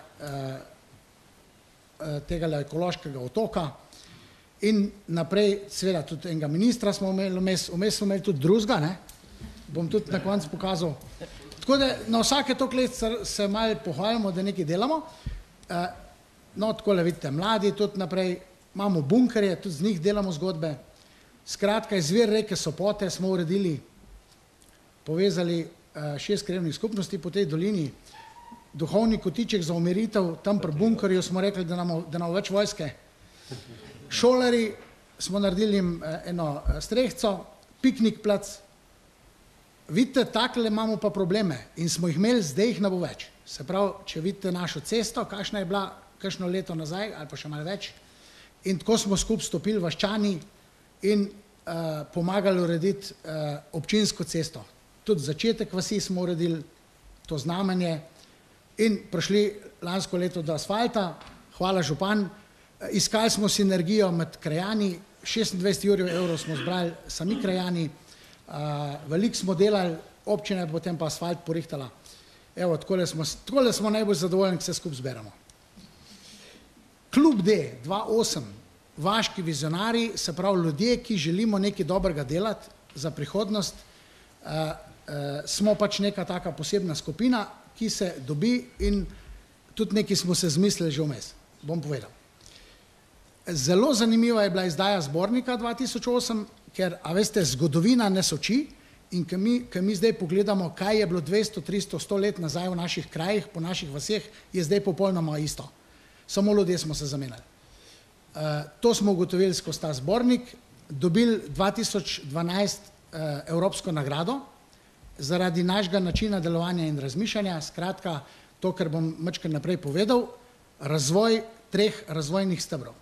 tega ekološkega otoka in naprej, seveda tudi enega ministra smo imeli, vmes smo imeli tudi drugega, ne, bom tudi na koncu pokazal. Tako da na vsake toliko let se malo pohvalimo, da nekaj delamo. No, takole vidite, mladi tudi naprej, imamo bunkerje, tudi z njih delamo zgodbe. Skratka, izvir reke Sopote smo uredili, povezali šest krajevnih skupnosti po tej dolini, duhovni kotiček za umiritev, tam pri bunkerju smo rekli, da nam več vojske. Šolari smo naredili jim eno strehco, piknik plac. Vidite, takle imamo pa probleme in smo jih imeli, zdaj jih ne bo več. Se pravi, če vidite našo cesto, kakšna je bila kakšno leto nazaj ali pa še malo več, in tako smo skupaj stopili vaščani in pomagali urediti občinsko cesto. Tudi začetek vasi smo uredili, to znamenje, in prišli lansko leto do asfalta, hvala župan, iskali smo sinergijo med krajani, šestindvajset evrov smo zbrali sami krajani, veliko smo delali, občina je potem pa asfalt porihtala. Evo, takole smo, takole smo najbolj zadovoljni, ko se skupaj zberemo. Klub D dva osem, vaški vizionari, se pravi ljudje, ki želimo nekaj dobrega delati za prihodnost, smo pač neka taka posebna skupina, ki se dobi in tudi nekaj smo se zmislili že vmes, bom povedal. Zelo zanimiva je bila izdaja zbornika dva tisoč osem, ker, a veste, zgodovina nas oči in ko mi, ko mi zdaj pogledamo, kaj je bilo dvesto, tristo, sto let nazaj v naših krajih, po naših vaseh, je zdaj popolnoma isto. Samo ljudje smo se zamenjali. To smo ugotovili skozi ta zbornik, dobili dva tisoč dvanajst evropsko nagrado zaradi našega načina delovanja in razmišljanja, skratka, to, kar bom majčkeno naprej povedal, razvoj treh razvojnih stebrov.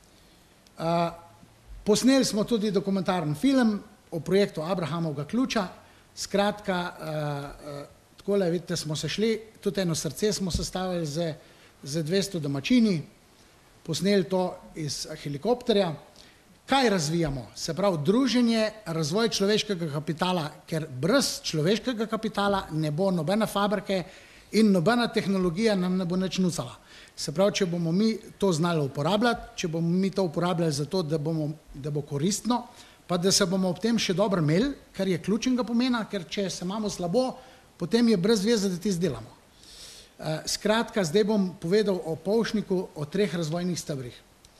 Posneli smo tudi dokumentarni film o projektu Abrahamovega ključa, skratka, takole, vidite, smo se šli, tudi eno srce smo sestavili z dvesto domačini, posneli to iz helikopterja. Kaj razvijamo? Se pravi, druženje, razvoj človeškega kapitala, ker brez človeškega kapitala ne bo nobene fabrike in nobena tehnologija nam ne bo nič nucala. Se pravi, če bomo mi to znali uporabljati, če bomo mi to uporabljali zato, da bo koristno, pa da se bomo ob tem še dobro imeli, kar je ključnega pomena, ker če se imamo slabo, potem je brez veze, da ti izdelamo. Skratka, zdaj bom povedal o Polšniku, o treh razvojnih stebrih.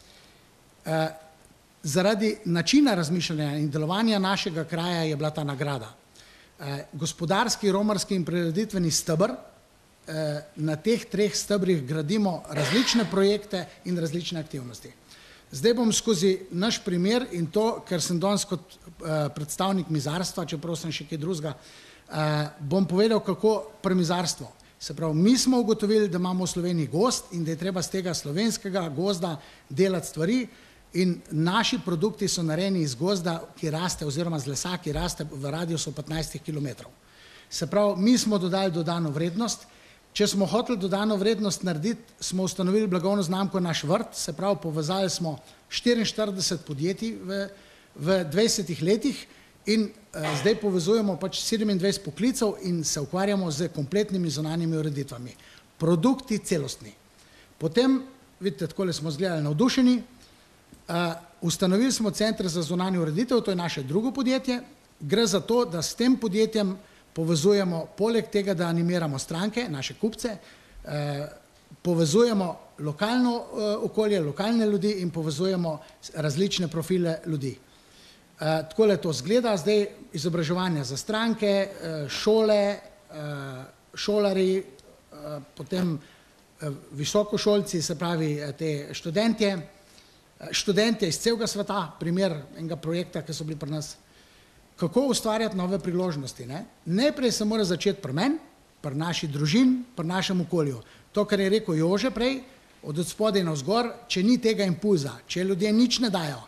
Zaradi načina razmišljanja in delovanja našega kraja je bila ta nagrada. Gospodarski, romarski in prireditveni steber, na teh treh stebrih gradimo različne projekte in različne aktivnosti. Zdaj bom skozi naš primer in to, ker sem danes kot predstavnik mizarstva, čeprav sem še kaj drugega, bom povedal, kako pri mizarstvu. Se pravi, mi smo ugotovili, da imamo v Sloveniji gozd in da je treba z tega slovenskega gozda delati stvari in naši produkti so narejeni iz gozda, ki raste, oziroma z lesa, ki raste v radiusu petnajst kilometrov. Se pravi, mi smo dodali dodano vrednost. Če smo hoteli dodano vrednost narediti, smo ustanovili blagovno znamko Naš vrt, se pravi, povezali smo štiriinštirideset podjetij v dvajsetih letih in zdaj povezujemo pač sedemindvajset poklicev in se ukvarjamo z kompletnimi zunanjimi ureditvami. Produkti celostni. Potem, vidite, takole smo izgledali navdušeni, ustanovili smo Center za zunanjo ureditev, to je naše drugo podjetje. Gre za to, da s tem podjetjem povezujemo, poleg tega, da animiramo stranke, naše kupce, povezujemo lokalno okolje, lokalne ljudi in povezujemo različne profile ljudi. Takole to zgleda, zdaj izobraževanja za stranke, šole, šolari, potem visokošolci, se pravi te študentje, študentje iz celega sveta, primer enega projekta, ki so bili pri nas. Kako ustvarjati nove priložnosti? Najprej se mora začeti pri meni, pri naši družini, pri našem okolju. To, kar je rekel Jože prej, od spodaj navzgor, če ni tega impulza, če ljudje nič ne dajo,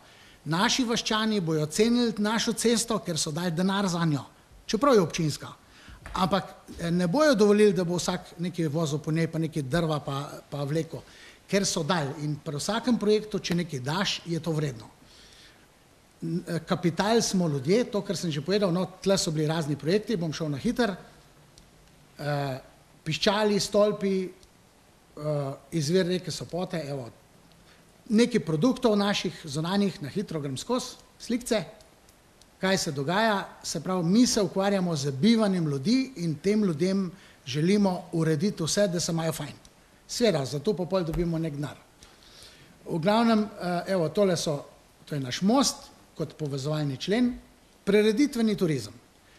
Naši vaščani bojo cenili našo cesto, ker so dali denar za njo, čeprav je občinska. Ampak ne bojo dovolili, da bo vsak nekaj vozil po njej, pa nekaj drva, pa, pa vleko, ker so dali. In pri vsakem projektu, če nekaj daš, je to vredno. Kapital smo ljudje, to, kar sem že povedal, no, tle so bili razni projekti, bom šel na hiter, uh, piščali, stolpi, uh, izvir reke Sopote, evo, nekaj produktov naših zunanjih, na hitro grem skozi, slikce, kaj se dogaja, se pravi, mi se ukvarjamo z bivanjem ljudi in tem ljudem želimo urediti vse, da se imajo fajn. Sveda, zato pa pol dobimo nek denar. V glavnem, evo, tole so, to je naš most, kot povezovalni člen, prereditveni turizem.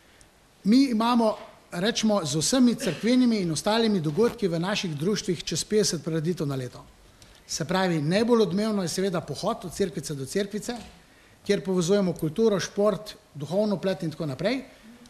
Mi imamo, rečemo, z vsemi cerkvenimi in ostalimi dogodki v naših društvih čez petdeset prireditev na leto. Se pravi, najbolj odmevno je seveda pohod od cerkvice do cerkvice, kjer povezujemo kulturo, šport, duhovno plet in tako naprej.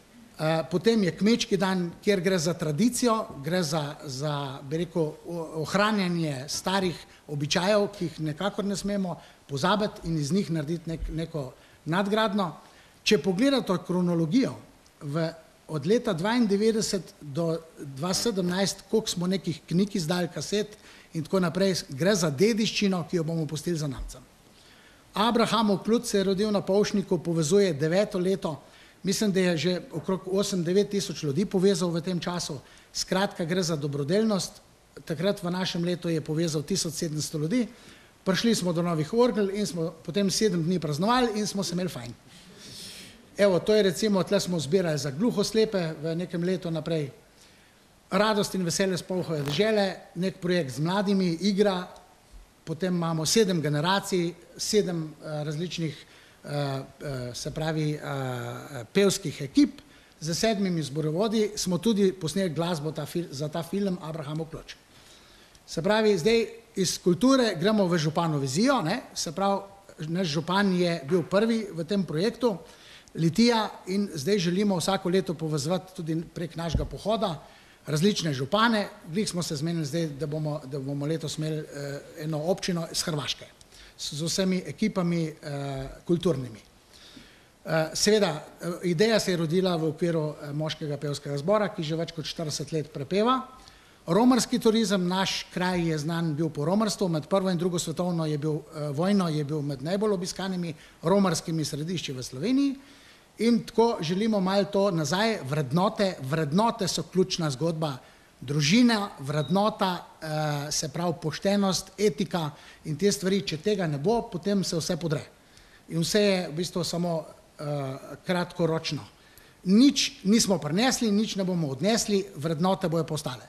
Potem je kmečki dan, kjer gre za tradicijo, gre za, za bi rekel, ohranjanje starih običajev, ki jih nekakor ne smemo pozabiti in iz njih narediti nek, neko nadgradno. Če pogledate kronologijo v, od leta dvaindevetdeset do dva sedemnajst, koliko smo nekih knjig izdali, kaset in tako naprej, gre za dediščino, ki jo bomo pustili za namcem. Abrahamov Klut se je rodil na Polšniku, povezuje deveto leto, mislim, da je že okrog osem do devet tisoč ljudi povezal v tem času, skratka gre za dobrodelnost, takrat v našem letu je povezal tisoč sedemsto ljudi, prišli smo do novih orgel in smo potem sedem dni praznovali in smo se imeli fajn. Evo, to je recimo, tle smo zbirali za gluhoslepe v nekem letu naprej, Radost in veselje s Polhove dežele, nek projekt z mladimi, igra, potem imamo sedem generacij, sedem uh, različnih, uh, uh, se pravi, uh, pevskih ekip, z sedmimi zborovodi smo tudi posneli glasbo ta fil, za ta film Abrahamov Kloč. Se pravi, zdaj iz kulture gremo v župano vizijo, ne? Se pravi, naš župan je bil prvi v tem projektu, Litija, in zdaj želimo vsako leto povezovati tudi prek našega pohoda različne župane. Glih smo se zmenili zdaj, da bomo, da bomo letos imeli eh, eno občino iz Hrvaške, s, z vsemi ekipami eh, kulturnimi. Eh, seveda, ideja se je rodila v okviru eh, moškega pevskega zbora, ki že več kot štirideset let prepeva. Romarski turizem, naš kraj je znan bil po romarstvu, med prvo in drugo svetovno je bil, eh, vojno je bil med najbolj obiskanimi romarskimi središči v Sloveniji. In tako želimo malo to nazaj, vrednote, vrednote so ključna zgodba, družina, vrednota, se pravi poštenost, etika in te stvari, če tega ne bo, potem se vse podre. In vse je v bistvu samo kratkoročno. Nič nismo prinesli, nič ne bomo odnesli, vrednote bojo postale.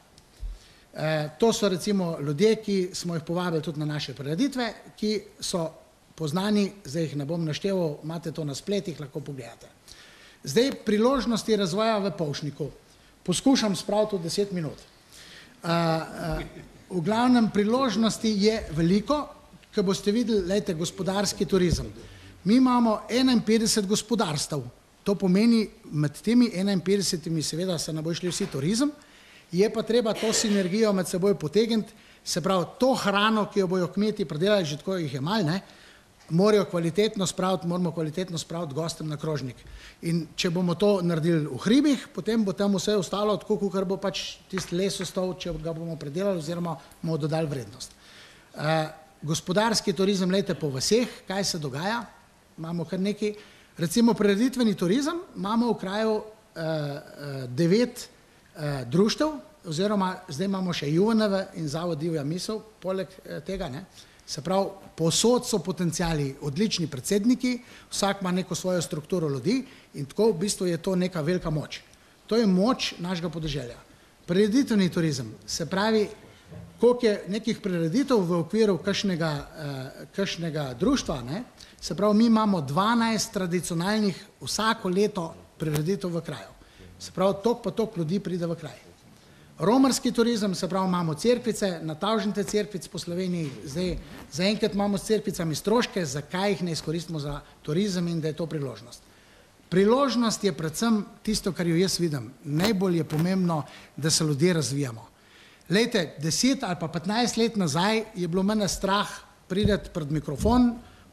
To so recimo ljudje, ki smo jih povabili tudi na naše prireditve, ki so poznani, zdaj jih ne bom našteval, imate to na spletih, lahko pogledate. Zdaj priložnosti razvoja v Polšniku. Poskušam spraviti v deset minut. Uh, uh, v glavnem priložnosti je veliko, ko boste videli, lejte, gospodarski turizem. Mi imamo enainpetdeset gospodarstv. To pomeni, med temi enainpetdesetimi seveda se ne bo šli vsi turizem, je pa treba to sinergijo med seboj potegniti, se pravi, to hrano, ki jo bojo kmeti predelali, že tako jih je malo, ne, morajo kvalitetno spraviti, moramo kvalitetno spraviti gostem na krožnik. In če bomo to naredili v hribih, potem bo tam vse ostalo, tako kot bo pač tisti les ostal, če ga bomo predelali oziroma bomo dodali vrednost. Uh, gospodarski turizem, lejte po vaseh, kaj se dogaja, imamo kar nekaj, recimo prireditveni turizem, imamo v kraju uh, uh, devet uh, društev, oziroma zdaj imamo še J U N V in Zavod Divja misel, poleg uh, tega, ne. Se pravi, povsod so potenciali, odlični predsedniki, vsak ima neko svojo strukturo ljudi in tako v bistvu je to neka velika moč. To je moč našega podeželja. Prireditveni turizem, se pravi, koliko je nekih prireditev v okviru kakšnega, eh, kakšnega društva, ne? Se pravi, mi imamo dvanajst tradicionalnih vsako leto prireditev v kraju. Se pravi, toliko pa toliko ljudi pride v kraj. Romarski turizem, se pravi, imamo cerkvice, natavžnite cerkvic po Sloveniji, zdaj zaenkrat imamo s cerkvicami stroške, zakaj jih ne izkoristimo za turizem in da je to priložnost. Priložnost je predvsem tisto, kar jo jaz vidim. Najbolj je pomembno, da se ljudje razvijamo. Lejte, deset ali pa petnajst let nazaj je bilo mene strah prideti pred mikrofon,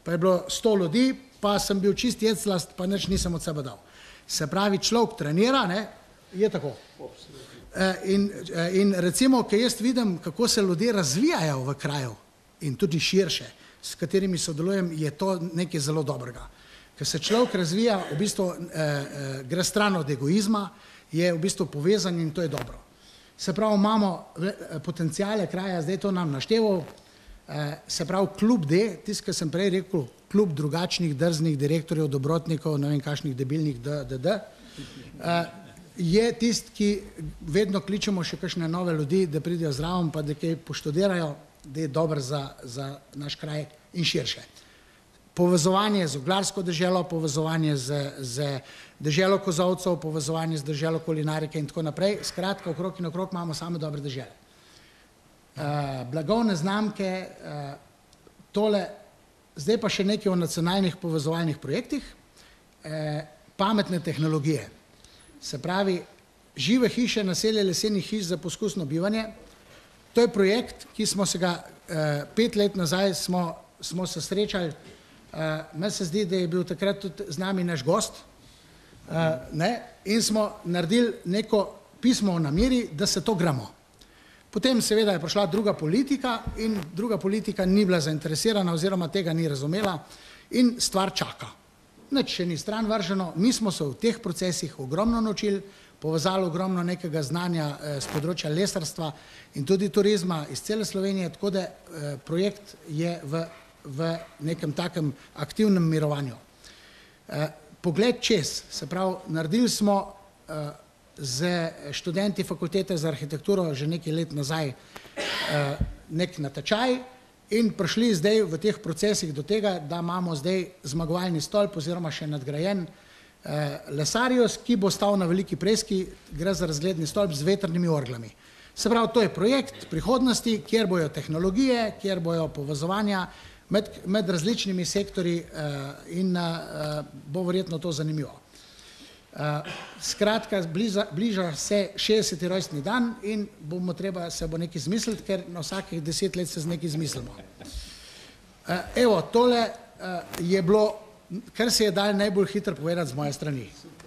pa je bilo sto ljudi, pa sem bil čist jeclast, pa nič nisem od sebe dal. Se pravi, človek trenira, ne, je tako. In, in recimo, ko jaz vidim, kako se ljudje razvijajo v kraju in tudi širše, s katerimi sodelujem, je to nekaj zelo dobrega. Ker se človek razvija, v bistvu eh, gre stran od egoizma, je v bistvu povezan in to je dobro. Se pravi, imamo potencijale kraja, zdaj to nam našteval, eh, se pravi, klub D, tisto, kar sem prej rekel, klub drugačnih, drznih direktorjev, dobrotnikov, ne vem kakšnih debilnih D D D, eh, je tist, ki vedno kličemo še kakšne nove ljudi, da pridejo zraven, pa da kaj poštudirajo, da je dober za, za naš kraj in širše. Povezovanje z oglarsko deželo, povezovanje z, z deželo kozovcev, povezovanje z deželo kulinarike in tako naprej. Skratka, okrog in okrog imamo same dobre dežele. Uh, blagovne znamke, uh, tole, zdaj pa še nekaj o nacionalnih povezovalnih projektih, uh, pametne tehnologije. Se pravi, žive hiše, naselje lesenih hiš za poskusno bivanje. To je projekt, ki smo se ga uh, pet let nazaj smo, smo se srečali. Uh, meni se zdi, da je bil takrat tudi z nami naš gost, uh, ne? In smo naredili neko pismo o nameri, da se to gremo. Potem seveda je prišla druga politika in druga politika ni bila zainteresirana oziroma tega ni razumela in stvar čaka. Nič še ni stran vrženo, mi smo se v teh procesih ogromno naučili, povezali ogromno nekega znanja eh, z področja lesarstva in tudi turizma iz cele Slovenije, tako da eh, projekt je v v nekem takem aktivnem mirovanju. Pogled čez, se pravi, naredili smo z študenti fakultete za arhitekturo že nekaj let nazaj nek natečaj in prišli zdaj v teh procesih do tega, da imamo zdaj zmagovalni stolp oziroma še nadgrajen Lesarius, ki bo stal na Veliki Preski, gre za razgledni stolp z vetrnimi orglami. Se pravi, to je projekt prihodnosti, kjer bojo tehnologije, kjer bojo povezovanja Med, med različnimi sektorji uh, in uh, bo verjetno to zanimivo. Uh, skratka, bliža, bliža se šestdeseti rojstni dan in bomo treba se bo nekaj izmisliti, ker na vsakih deset let se z nekaj izmislimo. Uh, evo, tole uh, je bilo, kar se je dal najbolj hitro povedati z moje strani.